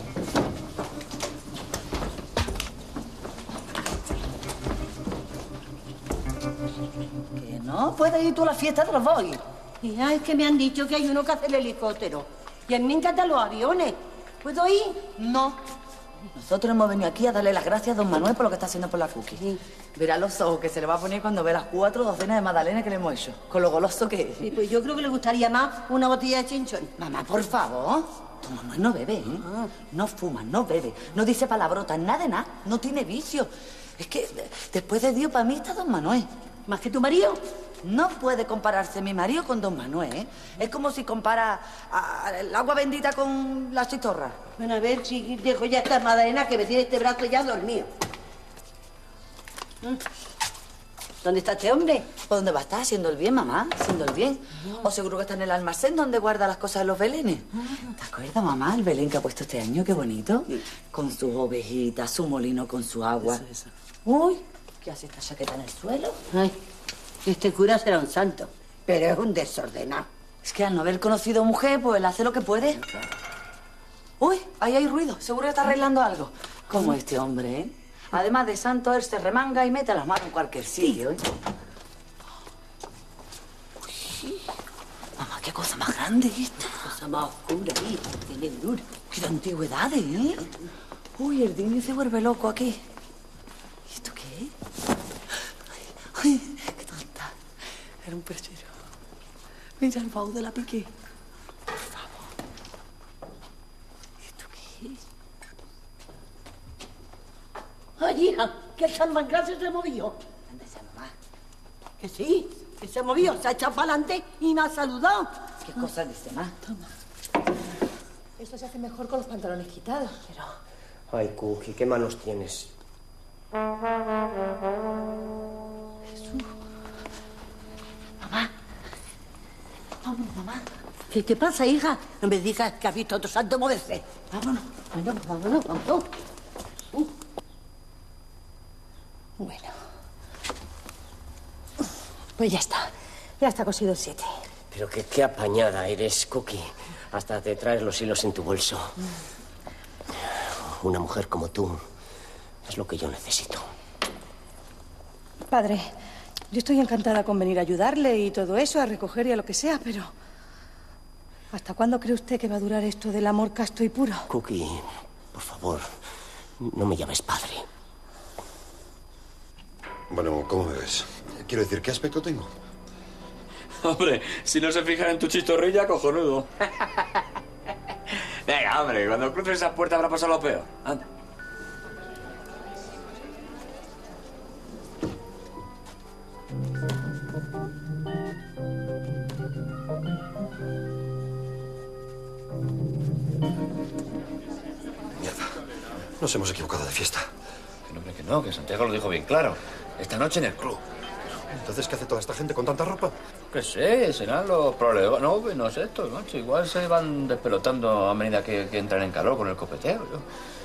Que no puedes ir tú a la fiesta de los boys. Hija, es que me han dicho que hay uno que hace el helicóptero. Y a mí me encantan los aviones. ¿Puedo ir? No. Nosotros hemos venido aquí a darle las gracias a don Manuel por lo que está haciendo por la cookie. Verá los ojos que se le va a poner cuando ve las cuatro docenas de magdalenas que le hemos hecho. Con lo goloso que es. Sí, pues yo creo que le gustaría más una botella de chinchón. Mamá, por favor. Don Manuel no bebe, ¿eh? No fuma, no bebe, no dice palabrotas, nada de nada. No tiene vicio. Es que después de Dios, para mí está don Manuel. ¿Más que tu marido? No puede compararse mi marido con don Manuel, ¿eh? Es como si compara a- a el agua bendita con la chitorra. Bueno, a ver si dejo ya esta magdalena que me tiene este brazo ya dormido. Mm. ¿Dónde está este hombre? ¿Por dónde va a estar? Haciendo el bien, mamá, haciendo el bien. O seguro que está en el almacén donde guarda las cosas de los belenes. ¿Te acuerdas, mamá, el belén que ha puesto este año? Qué bonito. Con sus ovejitas, su molino con su agua. Eso, eso. Uy, ¿qué hace esta chaqueta en el suelo? Ay, este cura será un santo, pero es un desordenado. Es que al no haber conocido mujer, pues él hace lo que puede. Uy, ahí hay ruido. Seguro que está arreglando algo. Como este hombre, ¿eh? Además de santo, él se remanga y mete las manos en cualquier sitio, ¿eh? Uy, mamá, qué cosa más grande esta. Cosa más oscura, hija, tiene dura. Qué de antigüedades, ¿eh? Uy, el niño se vuelve loco aquí. ¿Y esto qué es? Ay, ay, qué tonta. Era un perchero. Mira el baúl de la piqué. Por favor. ¿Esto qué es? Ay, hija, que el San Pancracio se movió. ¿Dónde está mamá? Que sí, que se movió, se ha echado para adelante y me ha saludado. ¿Qué cosa dice más? Toma. Esto se hace mejor con los pantalones quitados. Pero... Ay, Cookie, qué manos tienes. Mamá. Vámonos, mamá. ¿Qué te pasa, hija? No me digas que has visto a otro santo moverse. Vámonos. Vámonos, vámonos, vámonos. Uh. Bueno. Pues ya está. Ya está cosido el siete. Pero qué, qué apañada eres, Cookie. Hasta te traes los hilos en tu bolso. Una mujer como tú es lo que yo necesito. Padre, yo estoy encantada con venir a ayudarle y todo eso, a recoger y a lo que sea, pero... ¿Hasta cuándo cree usted que va a durar esto del amor casto y puro? Cookie, por favor, no me llames padre. Bueno, ¿cómo me ves? Quiero decir, ¿qué aspecto tengo? Hombre, si no se fijan en tu chistorrilla, cojonudo. Venga, hombre, cuando cruces esa puerta habrá pasado lo peor. Anda. Nos hemos equivocado de fiesta. Que no, que no, que Santiago lo dijo bien claro. Esta noche en el club. Entonces, ¿qué hace toda esta gente con tanta ropa? Que sé, serán los problemas. No, no sé estos, macho. Igual se van despelotando a medida que, que entran en calor con el copeteo. Yo.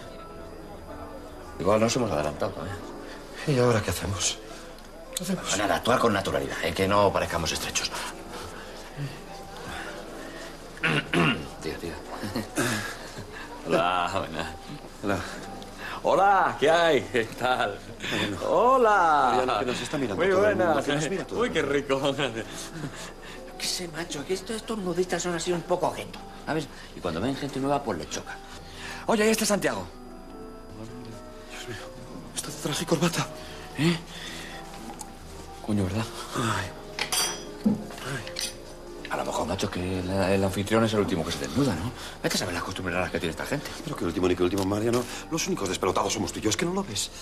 Igual nos hemos adelantado también. ¿Y ahora qué hacemos? ¿Qué hacemos? Pues nada, actuar con naturalidad, ¿eh? Que no parezcamos estrechos. Tía, tía. Hola, buenas. Hola. Hola, ¿qué hay? ¿Qué tal? Hola. Mariano, que nos está mirando Muy todo el buenas. mundo, que nos mira todo Uy, el qué mundo. rico. Qué sé, macho, que estos, estos nudistas son así un poco objetos, ¿sabes? Y cuando ven gente nueva, pues les choca. Oye, ahí está Santiago. Dios mío, está de traje y corbata. ¿Eh? Coño, ¿verdad? Ay. A lo mejor, macho, que el, el anfitrión es el último que se desnuda, ¿no? Vete a saber las costumbres raras que tiene esta gente. Pero que último ni que último, Mariano. Los únicos despelotados somos tú y yo. ¿Es que no lo ves?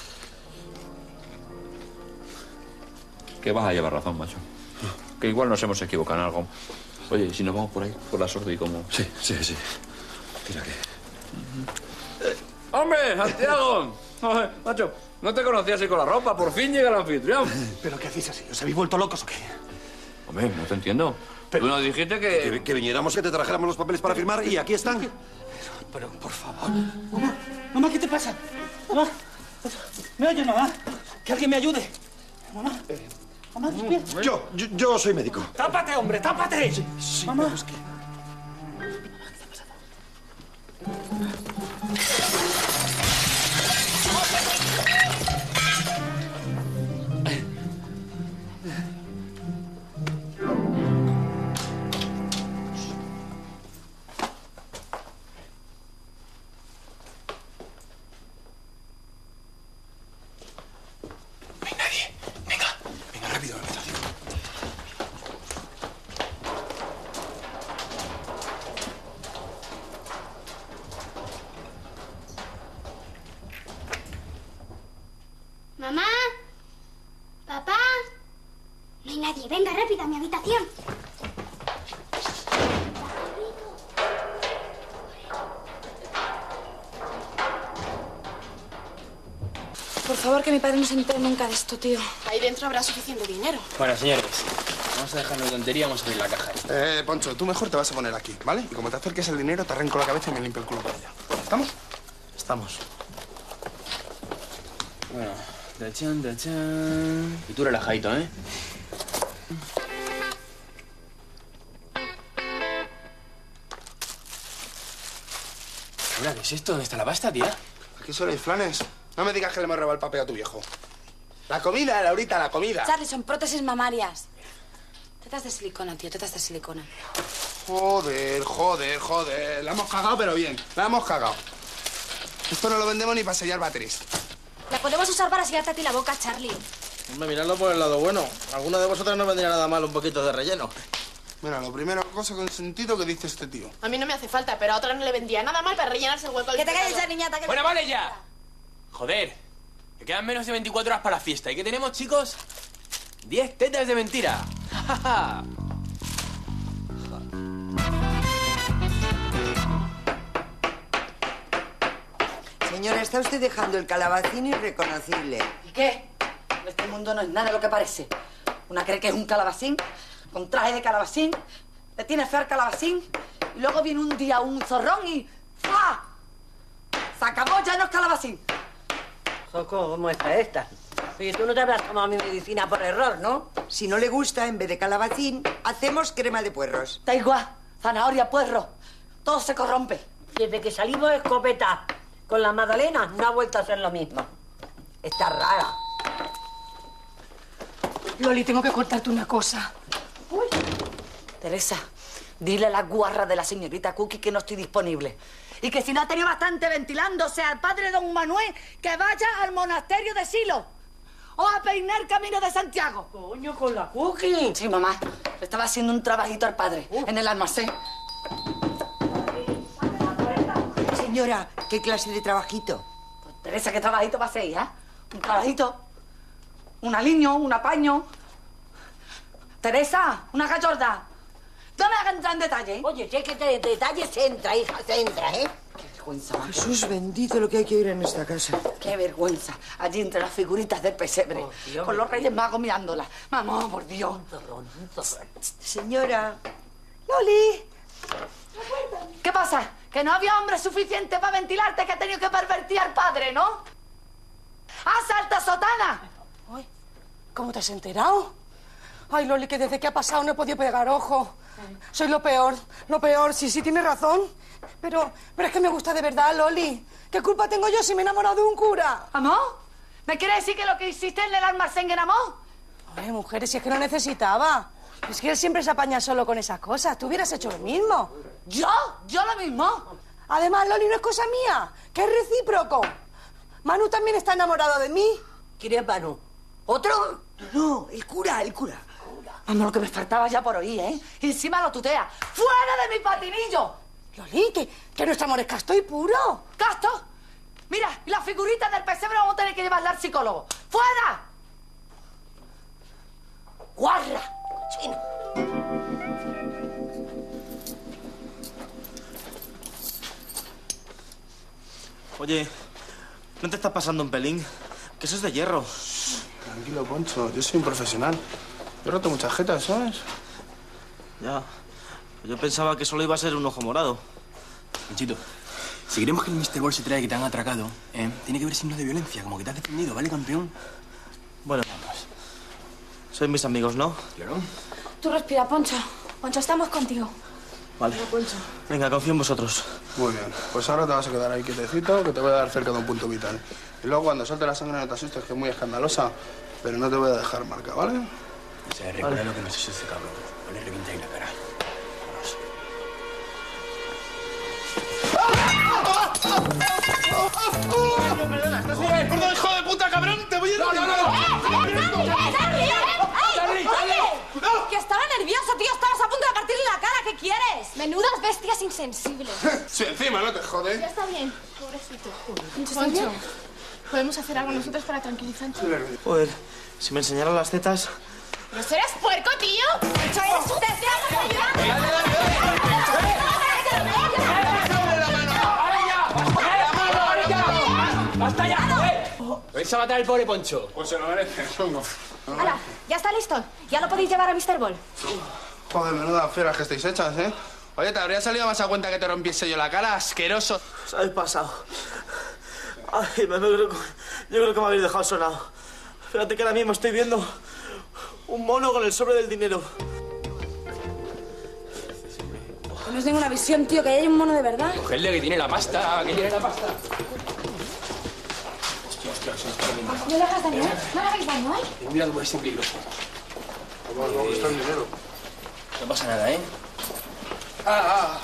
Que vas a llevar razón, macho. Que igual nos hemos equivocado en algo. Oye, ¿y si nos vamos por ahí, por la sorda y como...? Sí, sí, sí. Mira que... ¡Hombre, Santiago! Ay, macho, no te conocía así con la ropa. Por fin llega el anfitrión. ¿Pero qué hacéis así? ¿Os habéis vuelto locos o qué? Hombre, no te entiendo. Tú nos dijiste que... que... Que viniéramos, que te trajéramos los papeles para firmar y aquí están. Pero, pero, por favor. Mamá, mamá, ¿qué te pasa? Mamá, ¿me oyes, mamá? Que alguien me ayude. Mamá, mamá, despierta. Yo, yo, yo soy médico. ¡Tápate, hombre, tápate! Sí, sí, mamá. pero es que... Mamá, papá, no hay nadie. Venga, rápido a mi habitación. Por favor, que mi padre no se entere nunca de esto, tío. Ahí dentro habrá suficiente dinero. Bueno, señores, vamos a dejar la tontería, vamos a abrir la caja. Eh, Poncho, tú mejor te vas a poner aquí, ¿vale? Y como te acerques el dinero, te arranco la cabeza y me limpio el culo para allá. ¿Estamos? Estamos. Bueno, tachan, tachan. Y tú relajadito, ¿eh? Hola, ¿qué es esto? ¿Dónde está la pasta, tía? Aquí solo hay flanes. No me digas que le hemos robado el papel a tu viejo. La comida, Laurita, la comida. Charlie, son prótesis mamarias. Tetas de silicona, tío, tetas de silicona. Joder, joder, joder. La hemos cagado, pero bien. La hemos cagado. Esto no lo vendemos ni para sellar baterías. La podemos usar para sellarte a ti la boca, Charlie. Hombre, miradlo por el lado bueno. Alguno de vosotros no vendría nada mal un poquito de relleno. Mira, lo primero, cosa con sentido que dice este tío. A mí no me hace falta, pero a otra no le vendría nada mal para rellenarse el hueco. Que te calles ya, niñata. Que Bueno, te... vale ya. Joder, que quedan menos de veinticuatro horas para la fiesta. ¿Y qué tenemos, chicos? diez tetas de mentira. Señora, está usted dejando el calabacín irreconocible. ¿Y qué? Este mundo no es nada de lo que parece. Una cree que es un calabacín, con traje de calabacín, le tiene feo al calabacín, y luego viene un día un zorrón y ¡fa! Se acabó, ya no es calabacín. Joco, ¿cómo está esta? Oye, tú no te habrás tomado mi medicina por error, ¿no? Si no le gusta, en vez de calabacín, hacemos crema de puerros. Da igual, zanahoria, puerro, todo se corrompe. Desde que salimos de escopeta con la magdalena, no ha vuelto a ser lo mismo. Está rara. Loli, tengo que contarte una cosa. Uy. Teresa, dile a la guarra de la señorita Cookie que no estoy disponible. Y que si no ha tenido bastante ventilándose al padre don Manuel, que vaya al monasterio de Silo. O a peinar camino de Santiago. Coño, con la Cookie. Sí, mamá. Le estaba haciendo un trabajito al padre, uh. en el almacén. Señora, ¿qué clase de trabajito? Pues, Teresa, ¿qué trabajito va a hacer, hija? Un trabajito. Un aliño, un apaño. Teresa, una cachorda. No me hagas entrar en detalle. Oye, si es que te detalles se entra, hija, se entra, ¿eh? vergüenza, macho. Jesús bendito lo que hay que oír en esta casa. Qué vergüenza. Allí entre las figuritas del pesebre. Dios. Con los Reyes Magos mirándola. Mamá, por Dios. Señora. Loli. ¿Qué pasa? ¿Que no había hombre suficiente para ventilarte, que ha tenido que pervertir al padre, no? ¡Ah, salta sotana! Ay, ¿cómo te has enterado? Ay, Loli, que desde que ha pasado no he podido pegar ojo. Soy lo peor, lo peor. Sí, sí, tienes razón. Pero, pero es que me gusta de verdad, Loli. ¿Qué culpa tengo yo si me he enamorado de un cura? ¿Amor? ¿Me quieres decir que lo que hiciste en el almacén era amor? Ay, mujeres, si es que no necesitaba. Es que él siempre se apaña solo con esas cosas. Tú hubieras hecho lo mismo. ¿Yo? ¿Yo lo mismo? Además, Loli, no es cosa mía, que es recíproco. Manu también está enamorado de mí. ¿Quién es Manu? ¿Otro? No, el cura, el cura. Vamos, lo que me faltaba ya por oír, ¿eh? Y encima lo tutea. ¡Fuera de mi patinillo! Loli, que, que nuestro amor es casto y puro. ¿Casto? Mira, y las figuritas del pesebre vamos a tener que llevarla al psicólogo. ¡Fuera! ¡Guarra! ¡Cochino! Oye, ¿no te estás pasando un pelín? Que eso es de hierro. Tranquilo, Poncho. Yo soy un profesional. Yo he roto muchas jetas, ¿sabes? Ya. Yo pensaba que solo iba a ser un ojo morado. Ponchito, si queremos que el mister Ball se traiga que te han atracado, ¿eh? Tiene que haber signos de violencia, como que te has defendido, ¿vale, campeón? Bueno, vamos. Sois mis amigos, ¿no? Claro. Tú respira, Poncho. Poncho, estamos contigo. Vale. Venga, confío en vosotros. Muy bien. Pues ahora te vas a quedar ahí quietecito, que te voy a dar cerca de un punto vital. Y luego cuando suelte la sangre no te asustes, que es muy escandalosa, pero no te voy a dejar marca, ¿vale? O sea, recuerda vale. Lo que nos hizo este cabrón. No le revientáis la cara. ¡Perdón, perdón, hijo de puta, cabrón! ¡Te voy a... ¡No, no, no! Que estaba nervioso, tío. Estabas a punto de partirle la cara. ¿Qué quieres? Menudas bestias insensibles. Sí, encima, no te jodes. Ya está bien, pobrecito. Poncho, ¿podemos hacer algo nosotros para tranquilizarte? Joder, si me enseñaran las tetas... ¿No serás puerco, tío? Poncho, eres un... ¡Te estoy ayudando! ¡Basta ya! ¡Eh! ¿Vais a matar al pobre Poncho? Pues se lo merece, songo. ¡Hala! ¿Ya está listo? ¿Ya lo podéis llevar a mister Ball? Joder, menuda feras que estáis hechas, ¿eh? Oye, ¿te habría salido más a cuenta que te rompiese yo la cara? Asqueroso. Os habéis pasado. Ay, me, me, creo, yo creo que me habéis dejado sonado. Fíjate que ahora mismo estoy viendo un mono con el sobre del dinero. No es ninguna visión, tío, que hay un mono de verdad. Cogedle, que tiene la pasta, que tiene la pasta. Hostia, hostia, hostia. No le hagas daño, ¿eh? No le hagáis daño, ¿eh? Mira cómo es peligroso. Vamos, vamos, está el dinero. No pasa nada, ¿eh? Ah, ah.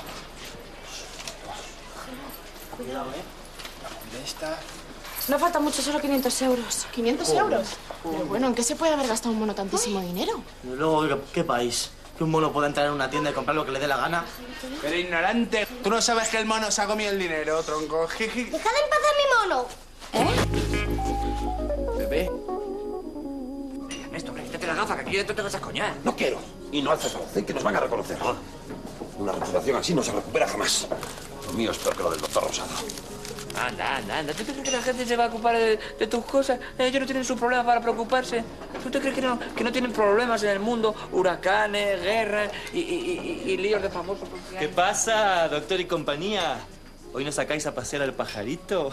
Cuidado, ¿eh? De esta... No falta mucho, solo quinientos euros. ¿quinientos euros? Pero bueno, ¿en qué se puede haber gastado un mono tantísimo dinero? Y luego, ¿qué, qué país? Que un mono pueda entrar en una tienda y comprar lo que le dé la gana. Pero ignorante, tú no sabes que el mono se ha comido el dinero, tronco. Jiji. ¡Dejad en paz a mi mono! ¿Eh? Bebé. Ernesto, quítate la gafa, que aquí dentro te vas a coñar. No quiero. Y no alces la voz, que nos van a reconocer. Una reputación así no se recupera jamás. Lo mío es peor que lo del doctor Rosado. Anda, anda, anda. ¿Tú te crees que la gente se va a ocupar de, de tus cosas? Ellos no tienen sus problemas para preocuparse. ¿Tú te crees que no, que no tienen problemas en el mundo? Huracanes, guerras y, y, y, y líos de famosos. ¿Qué pasa, doctor y compañía? ¿Hoy nos sacáis a pasear al pajarito?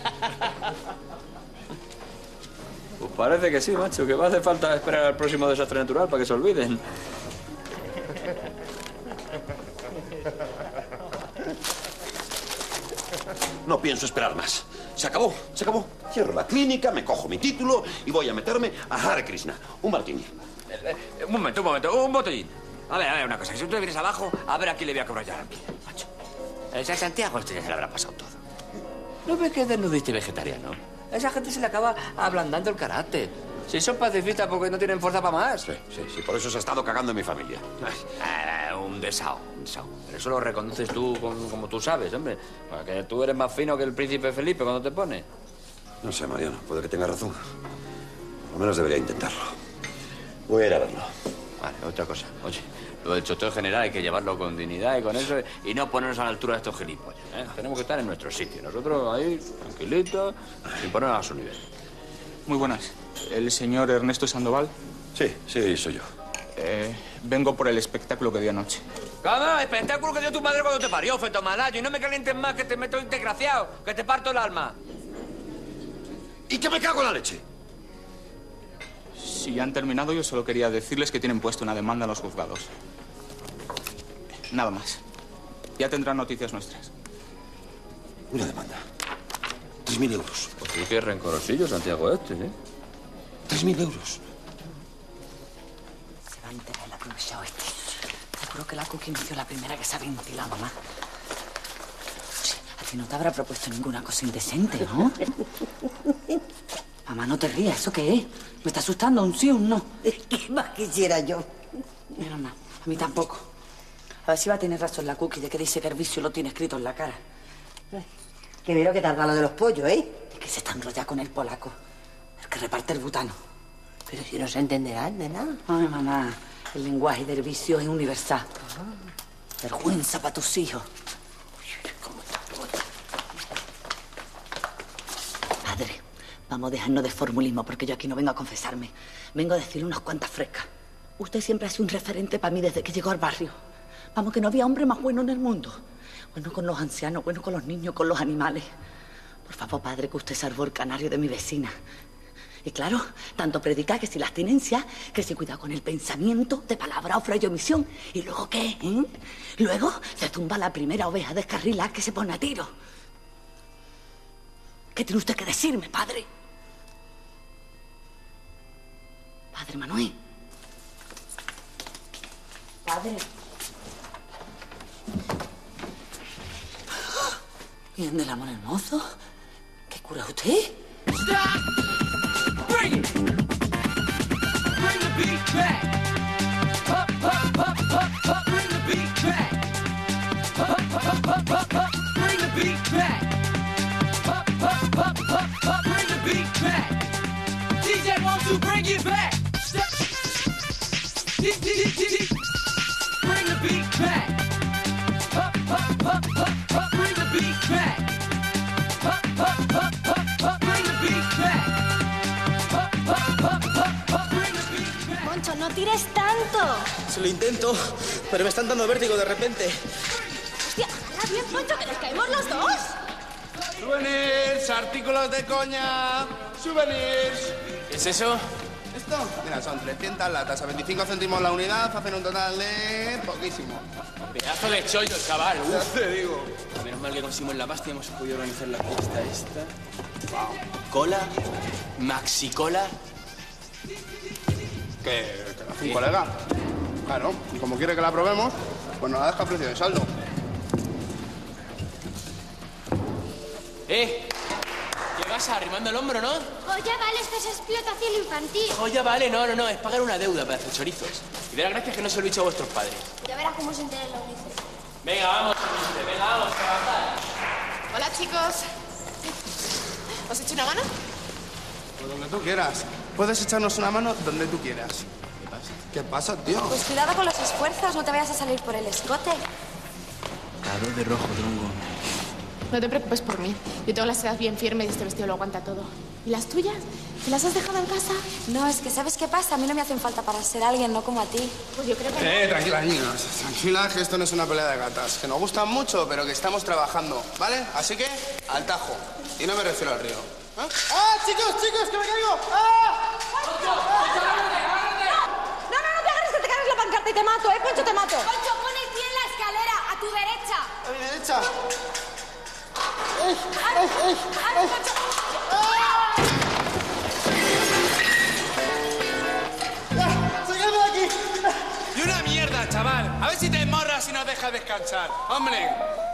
Pues parece que sí, macho, que va a hacer falta esperar al próximo desastre natural para que se olviden. No pienso esperar más. Se acabó, se acabó. Cierro la clínica, me cojo mi título y voy a meterme a Hare Krishna. Un martini. Eh, eh, un momento, un momento, un botellín. A ver, a ver, una cosa. Si tú vienes abajo, a ver a quién le voy a cobrar ya la vida, macho. Esa Santiago esto ya se le habrá pasado todo. ¿No ves que es desnudista y vegetariano? A esa gente se le acaba ablandando el carácter. Si son pacifistas porque no tienen fuerza para más. Sí, sí, sí. Por eso se ha estado cagando en mi familia. Ah, un desao, un desao. Pero eso lo reconoces tú como, como tú sabes, hombre. Porque tú eres más fino que el príncipe Felipe cuando te pones. No sé, Mariano. Puede que tenga razón. Por lo menos debería intentarlo. Voy a ir a verlo. Vale, otra cosa. Oye, lo del choteo general hay que llevarlo con dignidad y con eso y no ponernos a la altura de estos gilipollas, ¿eh? Tenemos que estar en nuestro sitio. Nosotros ahí, tranquilitos, sin ponernos a su nivel. Muy buenas. ¿El señor Ernesto Sandoval? Sí, sí, soy yo. Eh, vengo por el espectáculo que di anoche. ¿Cómo? Espectáculo que dio tu madre cuando te parió, feto malayo. Y no me calientes más, que te meto desgraciado, que te parto el alma. ¿Y que me cago en la leche? Si ya han terminado, yo solo quería decirles que tienen puesto una demanda en los juzgados. Nada más. Ya tendrán noticias nuestras. Una demanda. Tres mil euros. Pues sí que es rencorosillo, Santiago, este, ¿eh? Tres mil euros. Se va a enterar el aprovechado este. Seguro que la Cookie no fue la primera que se ha ventilado, mamá. Oye, a ti no te habrá propuesto ninguna cosa indecente, ¿no? Mamá, no te rías. ¿Eso qué es? ¿Me está asustando? ¿Un sí o un no? ¿Qué más quisiera yo? Mi mamá, a mí tampoco. A ver si va a tener razón la Cookie de que dice que el vicio lo tiene escrito en la cara. Que veo que tarda lo de los pollos, ¿eh? Es que se está enrollando con el polaco, el que reparte el butano. Pero si no se entenderán de nada. Ay, mamá, el lenguaje del vicio es universal. Vergüenza para tus hijos. Padre, vamos a dejarnos de formulismo porque yo aquí no vengo a confesarme. Vengo a decirle unas cuantas frescas. Usted siempre ha sido un referente para mí desde que llegó al barrio. Vamos, que no había hombre más bueno en el mundo. Bueno con los ancianos, bueno con los niños, con los animales. Por favor, padre, que usted salvó el canario de mi vecina. Y claro, tanto predicar que si la abstinencia, que si cuida con el pensamiento, de palabra, ofra y omisión. ¿Y luego qué? ¿Eh? Luego se zumba la primera oveja descarrilada que se pone a tiro. ¿Qué tiene usted que decirme, padre? Padre Manuel. Padre. ¿Bien del amor hermoso? ¿Qué cura usted? Stop! Bring it! Bring the beat back! Up, up, up, up, up, bring the beat back! Up, up, up, up, up, bring the beat back! Up, up, up, up, up, bring the beat back! D J wants to bring it back! Step! D D D D Bring the beat back! Up, up, up, up, up, bring the beat back! Up, up, up, up, up, bring the beat back! Up, up, up, up, up, bring the beat back! Moncho, no tires tanto. Se lo intento, pero me están dando vértigo de repente. Hostia, jala bien, Moncho, que nos caemos los dos. Souvenirs, artículos de coña, souvenirs. ¿Qué es eso? ¿Esto? Mira, son trescientas latas a veinticinco céntimos la unidad, hacen un total de poquísimo. Pedazo de chollo, chaval. Ya Uf. te digo. Menos mal que conseguimos la pasta y hemos podido organizar la fiesta esta. Wow. Cola, maxi cola. ¿Qué? ¿Te la hace un colega? Claro, y como quiere que la probemos, pues nos la deja a precio de saldo. ¿Eh? ¿Qué pasa? Arrimando el hombro, ¿no? Oye, vale, esto es explotación infantil. Oye, vale, no, no, no, es pagar una deuda para hacer chorizos. Y de las gracias que no se lo he dicho a vuestros padres. Ya verás cómo se entera la UNICEF. Venga, vamos, venga, vamos, trabajar. Hola, chicos. ¿Os echo una mano? Pues donde tú quieras. Puedes echarnos una mano donde tú quieras. ¿Qué pasa? ¿Qué pasa, tío? Pues cuidado con los esfuerzos, no te vayas a salir por el escote. Claro, de rojo, tronco. No te preocupes por mí. Yo tengo la sedad bien firme y este vestido lo aguanta todo. ¿Y las tuyas? ¿Te las has dejado en casa? No, es que ¿sabes qué pasa? A mí no me hacen falta para ser alguien, no como a ti. Pues yo creo que Eh, no. tranquila, niños. Tranquila, que esto no es una pelea de gatas. Que nos gustan mucho, pero que estamos trabajando, ¿vale? Así que, al tajo. Y no me refiero al río. ¿Eh? ¡Ah, chicos, chicos, que me caigo! ¡Ah! No, no, no te agarres, que te cargas la pancarta y te mato, ¿eh, Poncho? Te mato. Poncho, pon el pie en la escalera, a tu derecha. ¡A mi derecha! ¡Ay, ay, ay! ¡Ay, Poncho! ¡Sácame de aquí! Y una mierda, chaval. A ver si te morras y nos dejas descansar. ¡Hombre!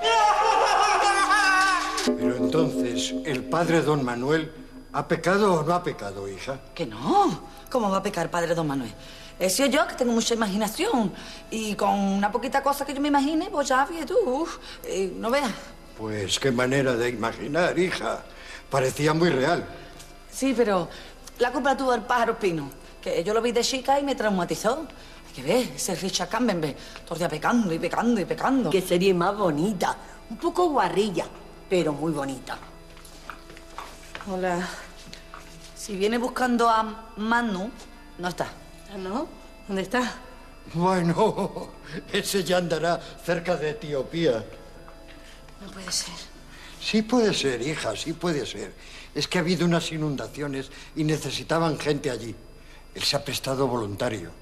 Pero entonces, ¿el padre don Manuel ha pecado o no ha pecado, hija? Que no. ¿Cómo va a pecar padre don Manuel? He sido yo, que tengo mucha imaginación. Y con una poquita cosa que yo me imagine, pues ya, fíjate tú, uf, eh, no veas. Pues qué manera de imaginar, hija. Parecía muy real. Sí, pero la culpa tuvo el pájaro Pino. que yo lo vi de chica y me traumatizó. Hay que ver, ese Richard Cambenbe, todo el día pecando y pecando y pecando. Qué serie más bonita. Un poco guarrilla, pero muy bonita. Hola. Si viene buscando a Manu, no está. ¿Ah, no? ¿Dónde está? Bueno, ese ya andará cerca de Etiopía. No puede ser. Sí puede ser, hija, sí puede ser. Es que ha habido unas inundaciones y necesitaban gente allí. Él se ha prestado voluntario.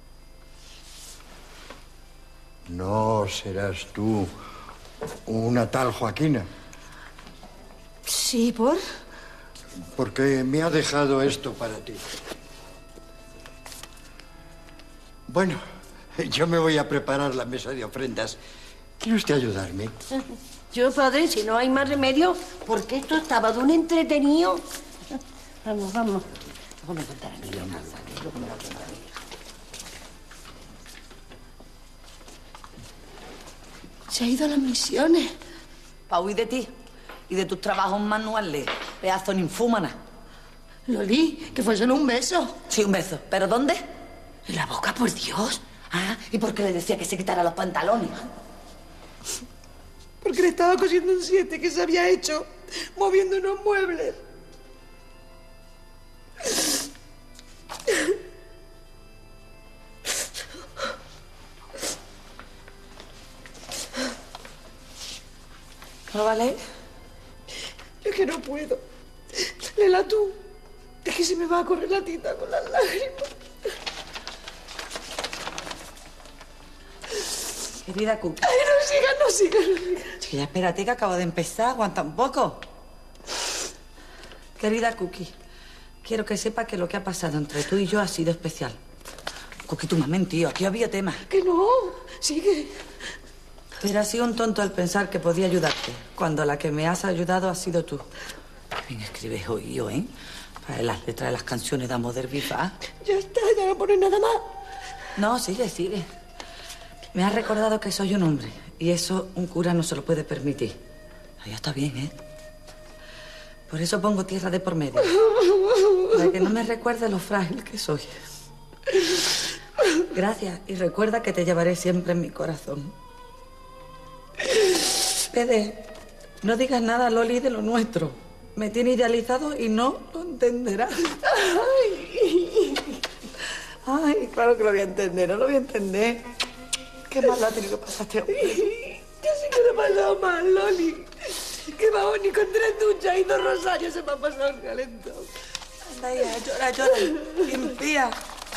No serás tú una tal Joaquina. Sí, ¿por? Porque me ha dejado esto para ti. Bueno, yo me voy a preparar la mesa de ofrendas. ¿Quiere usted ayudarme? Yo, padre, si no hay más remedio, porque esto estaba de un entretenido. Vamos, vamos. Luego me contará mi hija. Luego me lo contará mi hija. Se ha ido a las misiones. Pa' huir de ti y de tus trabajos manuales, pedazo ninfúmana. Loli, que fue solo un beso. Sí, un beso. ¿Pero dónde? En la boca, por Dios. Ah, ¿y por qué le decía que se quitara los pantalones? Porque le estaba cosiendo un siete que se había hecho moviendo unos muebles. ¿No vale? Yo que no puedo. Lela tú. Es que se me va a correr la tinta con las lágrimas. Querida Cookie. Ay, no sigas, no sigas, no sigas. Chica, ya espérate que acabo de empezar, aguanta un poco. Querida Cookie, quiero que sepas que lo que ha pasado entre tú y yo ha sido especial. Cookie, tú me has mentido, aquí había tema. Que no, sigue. Pero ha sido un tonto el pensar que podía ayudarte, cuando la que me has ayudado ha sido tú. Qué bien escribes hoy yo, ¿eh? Para las letras de las canciones de Amor del Viva. Ya está, ya no pones nada más. No, sigue, sigue. Me has recordado que soy un hombre, y eso un cura no se lo puede permitir. Ya está bien, ¿eh? Por eso pongo tierra de por medio. Para que no me recuerde lo frágil que soy. Gracias, y recuerda que te llevaré siempre en mi corazón. Pede, no digas nada a Loli de lo nuestro. Me tiene idealizado y no lo entenderás. Ay, ay, claro que lo voy a entender, no lo voy a entender. Qué mal lo ha tenido que pasar este hombre. Yo sí que lo he pasado mal, Loli. Que vamos, ni con tres duchas y dos rosarios se me ha pasado el calentón. Anda ya, llora, llora. Limpia.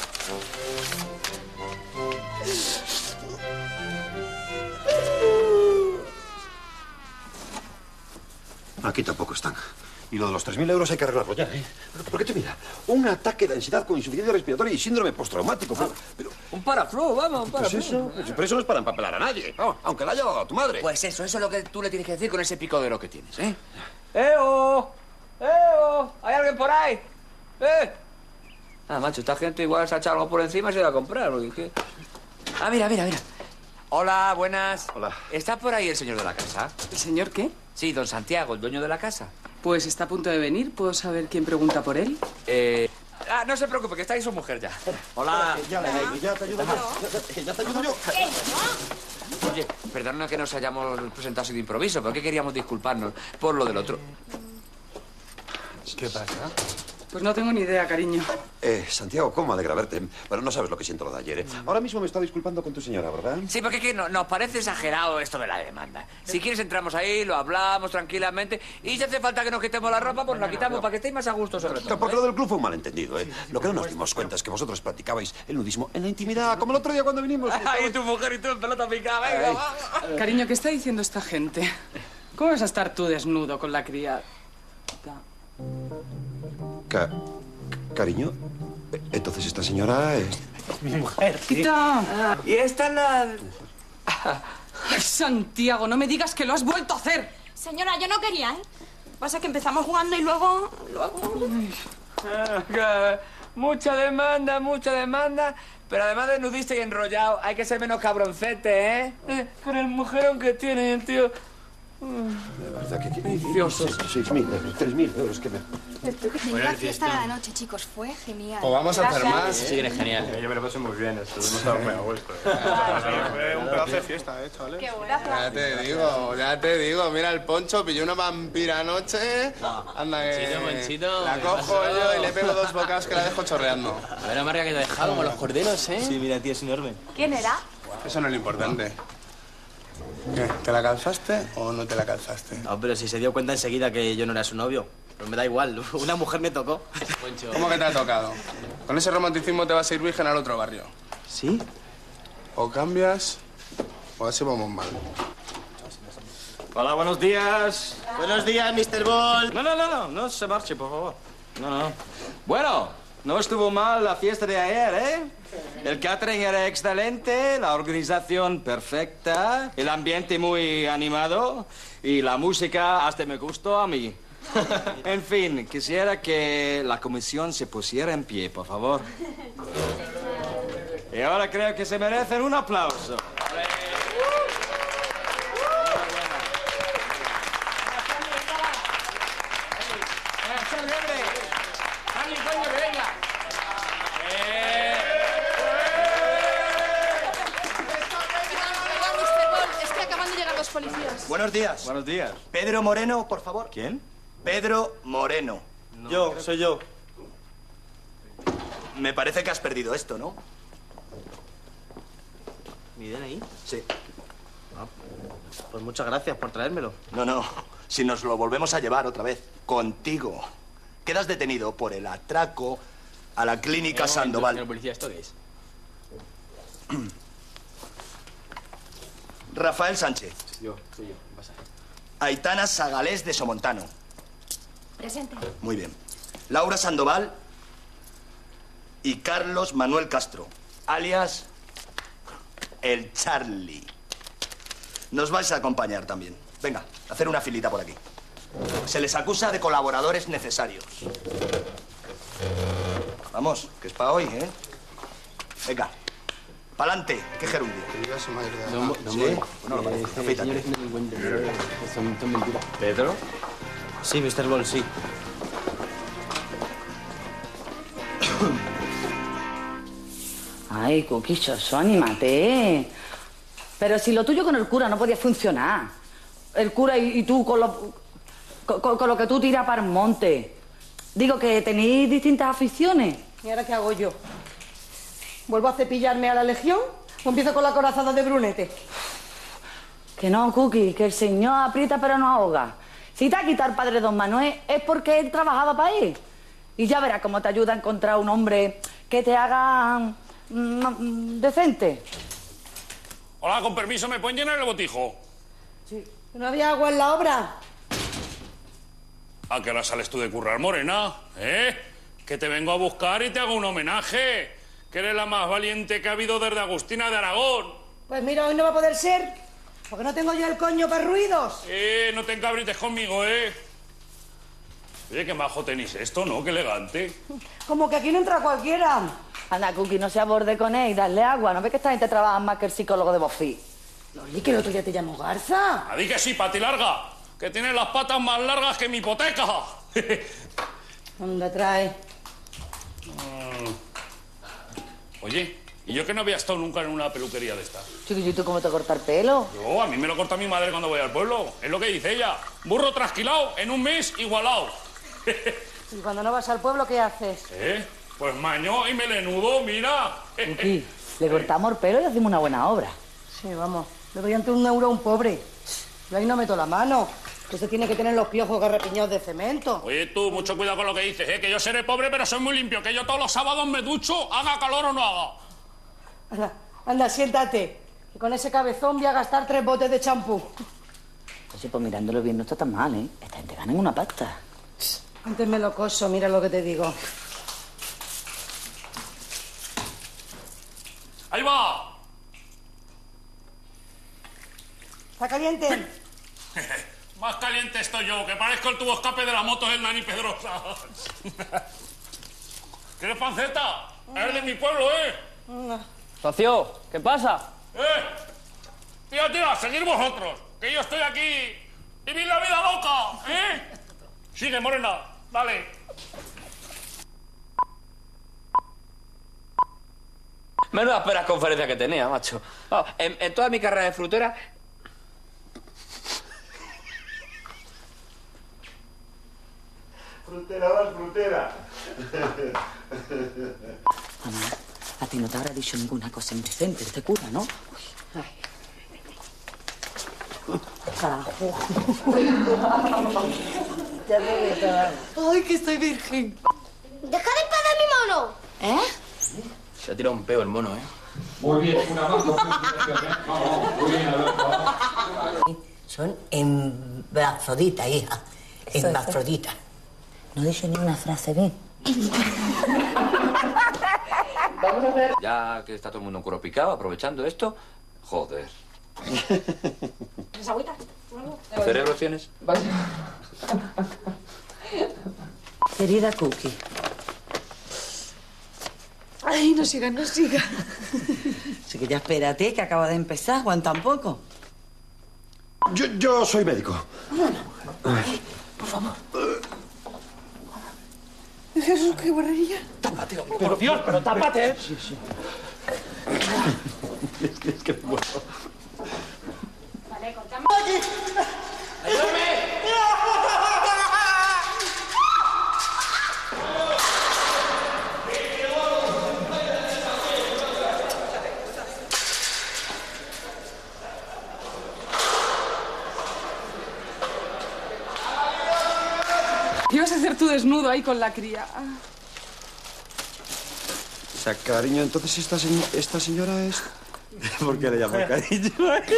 Aquí tampoco están. Y lo de los tres mil euros hay que arreglarlo ya, ¿eh? Porque te mira, un ataque de ansiedad con insuficiencia respiratoria y síndrome postraumático. Pero, pero... Un paraflu, vamos, un paraflu. Pues eso, pues, pero eso no es para empapelar a nadie, oh, aunque la haya dado a tu madre. Pues eso, eso es lo que tú le tienes que decir con ese picodero que tienes, ¿eh? ¡Eo! ¡Eo! ¿Hay alguien por ahí? ¡Eh! Ah, macho, esta gente igual se ha echado algo por encima y se va a comprar. Porque, ¿qué? Ah, mira, mira, mira. Hola, buenas. Hola. ¿Está por ahí el señor de la casa? ¿El señor qué? Sí, don Santiago, el dueño de la casa. Pues está a punto de venir. ¿Puedo saber quién pregunta por él? Eh... Ah, no se preocupe, que está ahí su mujer ya. Hola. Ya, ya, ya te ayudo yo. Ya te ayudo yo. Oye, perdona que nos hayamos presentado así de improviso, pero que queríamos disculparnos por lo del otro. ¿Qué pasa? Pues no tengo ni idea, cariño. Eh, Santiago, ¿cómo alegra verte? Bueno, no sabes lo que siento lo de ayer, ¿eh? Ahora mismo me está disculpando con tu señora, ¿verdad? Sí, porque que no, nos parece exagerado esto de la demanda. Si quieres entramos ahí, lo hablamos tranquilamente y si hace falta que nos quitemos la ropa, pues la quitamos para que estéis más a gusto sobre todo. Porque lo del club fue un malentendido, ¿eh? Lo que no nos dimos cuenta es que vosotros practicabais el nudismo en la intimidad, como el otro día cuando vinimos. Ay, tu mujer y tú en pelota picada, venga, vamos. Cariño, ¿qué está diciendo esta gente? ¿Cómo vas a estar tú desnudo con la criada? Ca Cariño, entonces esta señora es... Mi mujer. ¡Quita! Y esta es la... Ay, Santiago, no me digas que lo has vuelto a hacer. Señora, yo no quería, ¿eh? Pasa que empezamos jugando y luego... luego... Ah, mucha demanda, mucha demanda. Pero además de nudista y enrollado, hay que ser menos cabroncete, ¿eh? eh con el mujerón que tiene el tío... De verdad que quiero viciosos. Seis mil euros, tres mil euros que me... La fiesta de la noche, chicos, fue genial. O vamos a hacer más. Sí, eres genial. Yo me lo pasé muy bien, estuvimos todos muy a gusto. Fue un pedazo de fiesta, eh, chavales. Qué bueno. Ya te digo, ya te digo. Mira el Poncho, pilló una vampira anoche. Anda que... Monchito, Monchito, La ¿qué cojo pasó? yo y le pego dos bocados que la dejo chorreando. A ver, amarga que te he dejado como los corderos, ¿eh? Sí, mira, tío, es enorme. ¿Quién era? Eso no es lo importante. ¿Qué? ¿Te la calzaste o no te la calzaste? No, pero si se dio cuenta enseguida que yo no era su novio. Pero me da igual, una mujer me tocó. ¿Cómo que te ha tocado? Con ese romanticismo te vas a ir virgen al otro barrio. ¿Sí? O cambias o así vamos mal. Hola, buenos días. Buenos días, mister Ball. No, no, no, no, no se marche, por favor. No, no. Bueno, no estuvo mal la fiesta de ayer, ¿eh? El catering era excelente, la organización perfecta, el ambiente muy animado y la música hasta me gustó a mí. En fin, quisiera que la comisión se pusiera en pie, por favor. Y ahora creo que se merecen un aplauso. Es que acaban de llegar los policías. Buenos días. Buenos días. Pedro Moreno, por favor. ¿Quién? Pedro Moreno. Yo, soy yo. Me parece que has perdido esto, ¿no? ¿Mi D N I? Sí. Ah, pues muchas gracias por traérmelo. No, no. Si nos lo volvemos a llevar otra vez, contigo. Quedas detenido por el atraco a la clínica Sandoval. Señor policía, ¿esto qué es? Rafael Sánchez. Yo, soy yo. ¿Qué pasa? Aitana Sagalés de Somontano. Presente. Muy bien. Laura Sandoval y Carlos Manuel Castro, alias el Charlie. Nos vais a acompañar también. Venga, hacer una filita por aquí. Se les acusa de colaboradores necesarios. Vamos, que es para hoy, ¿eh? Venga, pa'lante, qué gerundio. No, ¿Sí? Bueno, lo parece. Afeítate. Son mentiras. ¿Pedro? Sí, mister Ball, sí. Ay, Cuquichoso, anímate. Pero si lo tuyo con el cura no podía funcionar. El cura y, y tú con lo, con, con lo que tú tiras para el monte. Digo que tenéis distintas aficiones. ¿Y ahora qué hago yo? ¿Vuelvo a cepillarme a la Legión o empiezo con la corazada de Brunete? Que no, Cookie, que el señor aprieta pero no ahoga. Si te ha quitado el padre don Manuel es porque él trabajaba para él. Y ya verás cómo te ayuda a encontrar un hombre que te haga mm, decente. Hola, con permiso, ¿me pueden llenar el botijo? Sí. ¿No había agua en la obra? ¿A qué hora sales tú de currar, morena? ¿Eh? Que te vengo a buscar y te hago un homenaje. Que eres la más valiente que ha habido desde Agustina de Aragón. Pues mira, hoy no va a poder ser, porque no tengo yo el coño para ruidos. Eh, no te encabrites conmigo, ¿eh? Oye, qué majo tenéis esto, ¿no? Qué elegante. Como que aquí no entra cualquiera. Anda, Cookie, no se aborde con él y dale agua. ¿No ves que esta gente trabaja más que el psicólogo de Bofi? Loli, que el otro día te llamó Garza. A di que sí, pati larga. Que tienes las patas más largas que mi hipoteca. ¿Dónde trae? Oye, ¿y yo que no había estado nunca en una peluquería de estas? Chico, ¿y tú cómo te cortas el pelo? Yo, a mí me lo corta mi madre cuando voy al pueblo. Es lo que dice ella. Burro trasquilado, en un mes igualado. Y cuando no vas al pueblo, ¿qué haces? ¿Eh? Pues maño y melenudo, mira. Cookie, le cortamos el pelo y hacemos una buena obra. Sí, vamos. Le doy ante un euro a un pobre. Yo ahí no meto la mano. Que se tiene que tener los piojos garrapiñados de cemento. Oye, tú, mucho cuidado con lo que dices, ¿eh? Que yo seré pobre, pero soy muy limpio. Que yo todos los sábados me ducho, haga calor o no haga. Anda, anda, siéntate. Que con ese cabezón voy a gastar tres botes de champú. Oye, pues mirándolo bien no está tan mal, ¿eh? Esta gente gana en una pasta. Antes me lo coso, mira lo que te digo. ¡Ahí va! ¿Está caliente? Más caliente estoy yo, que parezco el tubo escape de la moto del Nani Pedrosa. ¿Quieres panceta? Es de mi pueblo, ¿eh? Socio, ¿qué pasa? ¡Eh! Tira, tira, seguir vosotros, que yo estoy aquí ¡Vivir la vida loca! ¿Eh? Sigue, morena. Dale. Menuda espera conferencia que tenía, macho. Oh, en, en toda mi carrera de frutera... Frutera vas, frutera. Mamá, a ti no te habrá dicho ninguna cosa indecente este cura, ¿no? Uy. Carajo. Ay, que estoy virgen. ¡Deja de pagar mi mono! ¿Eh? Se ha tirado un peo el mono, ¿eh? Muy bien, una más. Muy bien, son embafrodita, hija. Embafrodita. No dice ni una frase bien. Vamos a hacer... Ya que está todo el mundo en cuero picado, aprovechando esto... Joder. ¿Tienes agüita? ¿Cerebro tienes? Querida Cookie. Ay, no siga, no siga. Así que ya espérate, que acaba de empezar, aguanta un poco. Yo, yo soy médico. Por favor. Jesús, qué borrería. Tápate, hombre. Por Dios, pero tápate. Sí, sí. Es que, es que me muero. Vale, cortamos. ¡Ayúdame! ¿Qué ibas a hacer tú desnudo ahí con la cría? O sea, cariño, entonces esta, se esta señora es... ¿Por qué le llamo cariño?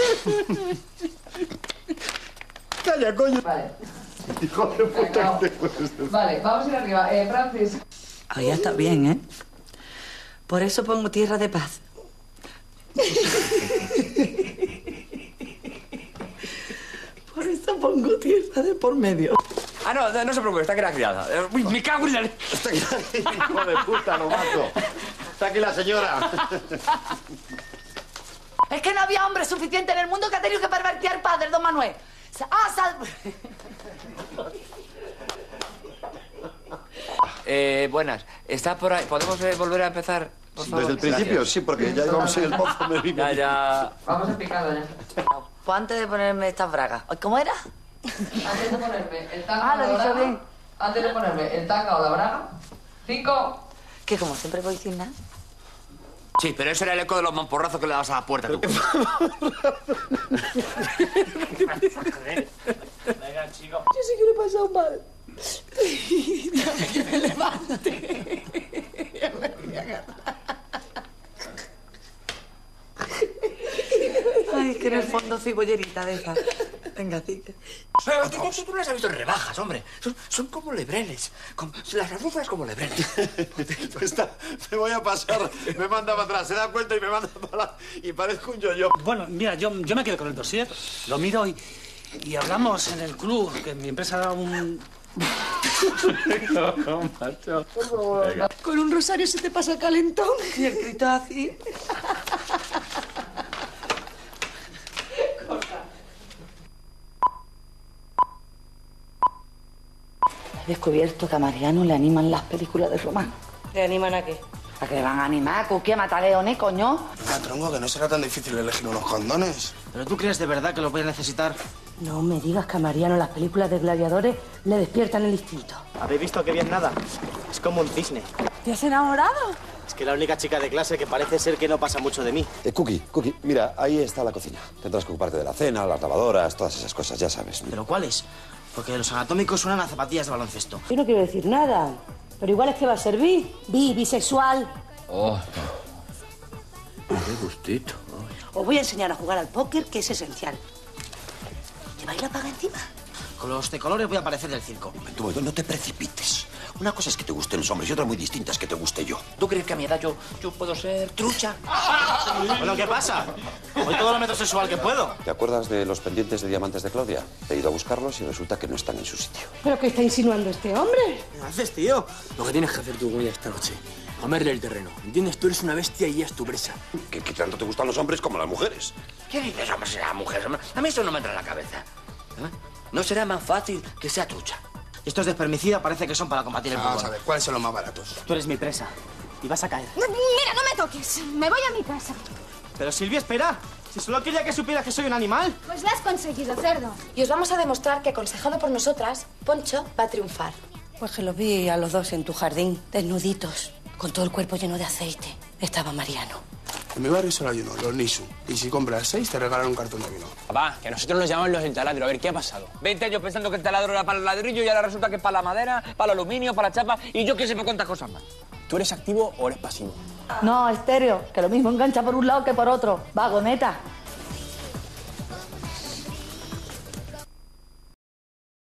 ¡Calla, coño! Vale. Hijo de puta. Que te... Vale, vamos a ir arriba. Eh, Francis. Ahí está bien, ¿eh? Por eso pongo tierra de paz. Por eso pongo tierra de por medio. Ah, no, no se preocupe, está aquí la criada. Uy, me cago en la... Está aquí, hijo de puta, lo mato. Está aquí la señora. Es que no había hombre suficiente en el mundo que ha tenido que pervertir al padre, don Manuel. ¡Ah, sal! Eh, buenas. ¿Está por ahí? ¿Podemos eh, volver a empezar, por favor? Desde el principio, Gracias. sí, porque ya íbamos en el pozo. Me vino. Ya, ya... Vamos a picarla ya. Pues antes de ponerme estas bragas. ¿Cómo era? Antes de ponerme el tanga Ah, o lo la he dicho braga. bien. Antes de ponerme el tanga o la braga. Cinco. Que como siempre voy sin nada. Sí, pero ese era el eco de los mamporrazos que le dabas a la puerta, tú. Venga, chico. Yo sí que le he pasado mal. Déjame que me levante. Ya me voy a agarrar. Ay, que en el fondo soy bollerita de esa. Venga, chica. Pero tú, tú, tú no las has visto en rebajas, hombre. Son, son como lebreles. Como, las azúcares como lebreles. Pues está, me voy a pasar, me manda para atrás, se da cuenta y me manda para atrás. Y parezco un yo-yo. Bueno, mira, yo, yo me quedo con el dossier, lo miro y, y hablamos en el club, que mi empresa da un... No, macho. Con un rosario se te pasa el calentón. Y el grito así. He descubierto que a Mariano le animan las películas de Román. ¿Le animan a qué? ¿A qué le van a animar? ¿Cookie, a matar leones, coño? Venga, tronco, que no será tan difícil elegir unos condones. ¿Pero tú crees de verdad que los voy a necesitar? No me digas que a Mariano las películas de gladiadores le despiertan el instinto. ¿Habéis visto que bien nada? Es como un cisne. ¿Te has enamorado? Es que la única chica de clase que parece ser que no pasa mucho de mí. Eh, Cookie, Cookie, mira, ahí está la cocina. Tendrás que ocuparte de la cena, las lavadoras, todas esas cosas, ya sabes. ¿Pero cuáles? Porque los anatómicos suenan a zapatillas de baloncesto. Yo no quiero decir nada, pero igual es que va a ser bi, bi, bisexual. Oh, qué gustito. Os voy a enseñar a jugar al póker, que es esencial. ¿Lleváis la paga encima? Con los de colores voy a aparecer del circo. Tú, no te precipites. Una cosa es que te gusten los hombres y otra muy distinta es que te guste yo. ¿Tú crees que a mi edad yo, yo puedo ser trucha? Bueno, ¿qué pasa? Voy todo lo metrosexual que puedo. ¿Te acuerdas de los pendientes de diamantes de Claudia? He ido a buscarlos y resulta que no están en su sitio. ¿Pero qué está insinuando este hombre? ¿Qué haces, tío? Lo que tienes que hacer tú con ella esta noche. Comerle el terreno. ¿Entiendes? Tú eres una bestia y ella es tu presa. ¿Que, que tanto te gustan los hombres como las mujeres? ¿Qué dices, hombre, si las mujeres? A mí eso no me entra en la cabeza. ¿Eh? ¿No será más fácil que sea trucha? Estos de espermicida parece que son para combatir el Vamos pulgón. a ver, ¿cuáles son los más baratos? Tú eres mi presa y vas a caer. Mira, no me toques. Me voy a mi casa. Pero Silvia, espera. Si solo quería que supieras que soy un animal. Pues lo has conseguido, cerdo. Y os vamos a demostrar que, aconsejado por nosotras, Poncho va a triunfar. Pues que los vi a los dos en tu jardín, desnuditos, con todo el cuerpo lleno de aceite. Estaba Mariano. En mi barrio solo hay uno, los Nisu. Y si compras seis, te regalan un cartón de vino. Papá, que nosotros nos llamamos los del taladro. A ver, ¿qué ha pasado? veinte años pensando que el taladro era para el ladrillo y ahora resulta que es para la madera, para el aluminio, para la chapa y yo qué sé, me cuántas cosas más. ¿Tú eres activo o eres pasivo? No, estéreo, que lo mismo engancha por un lado que por otro. Vagoneta.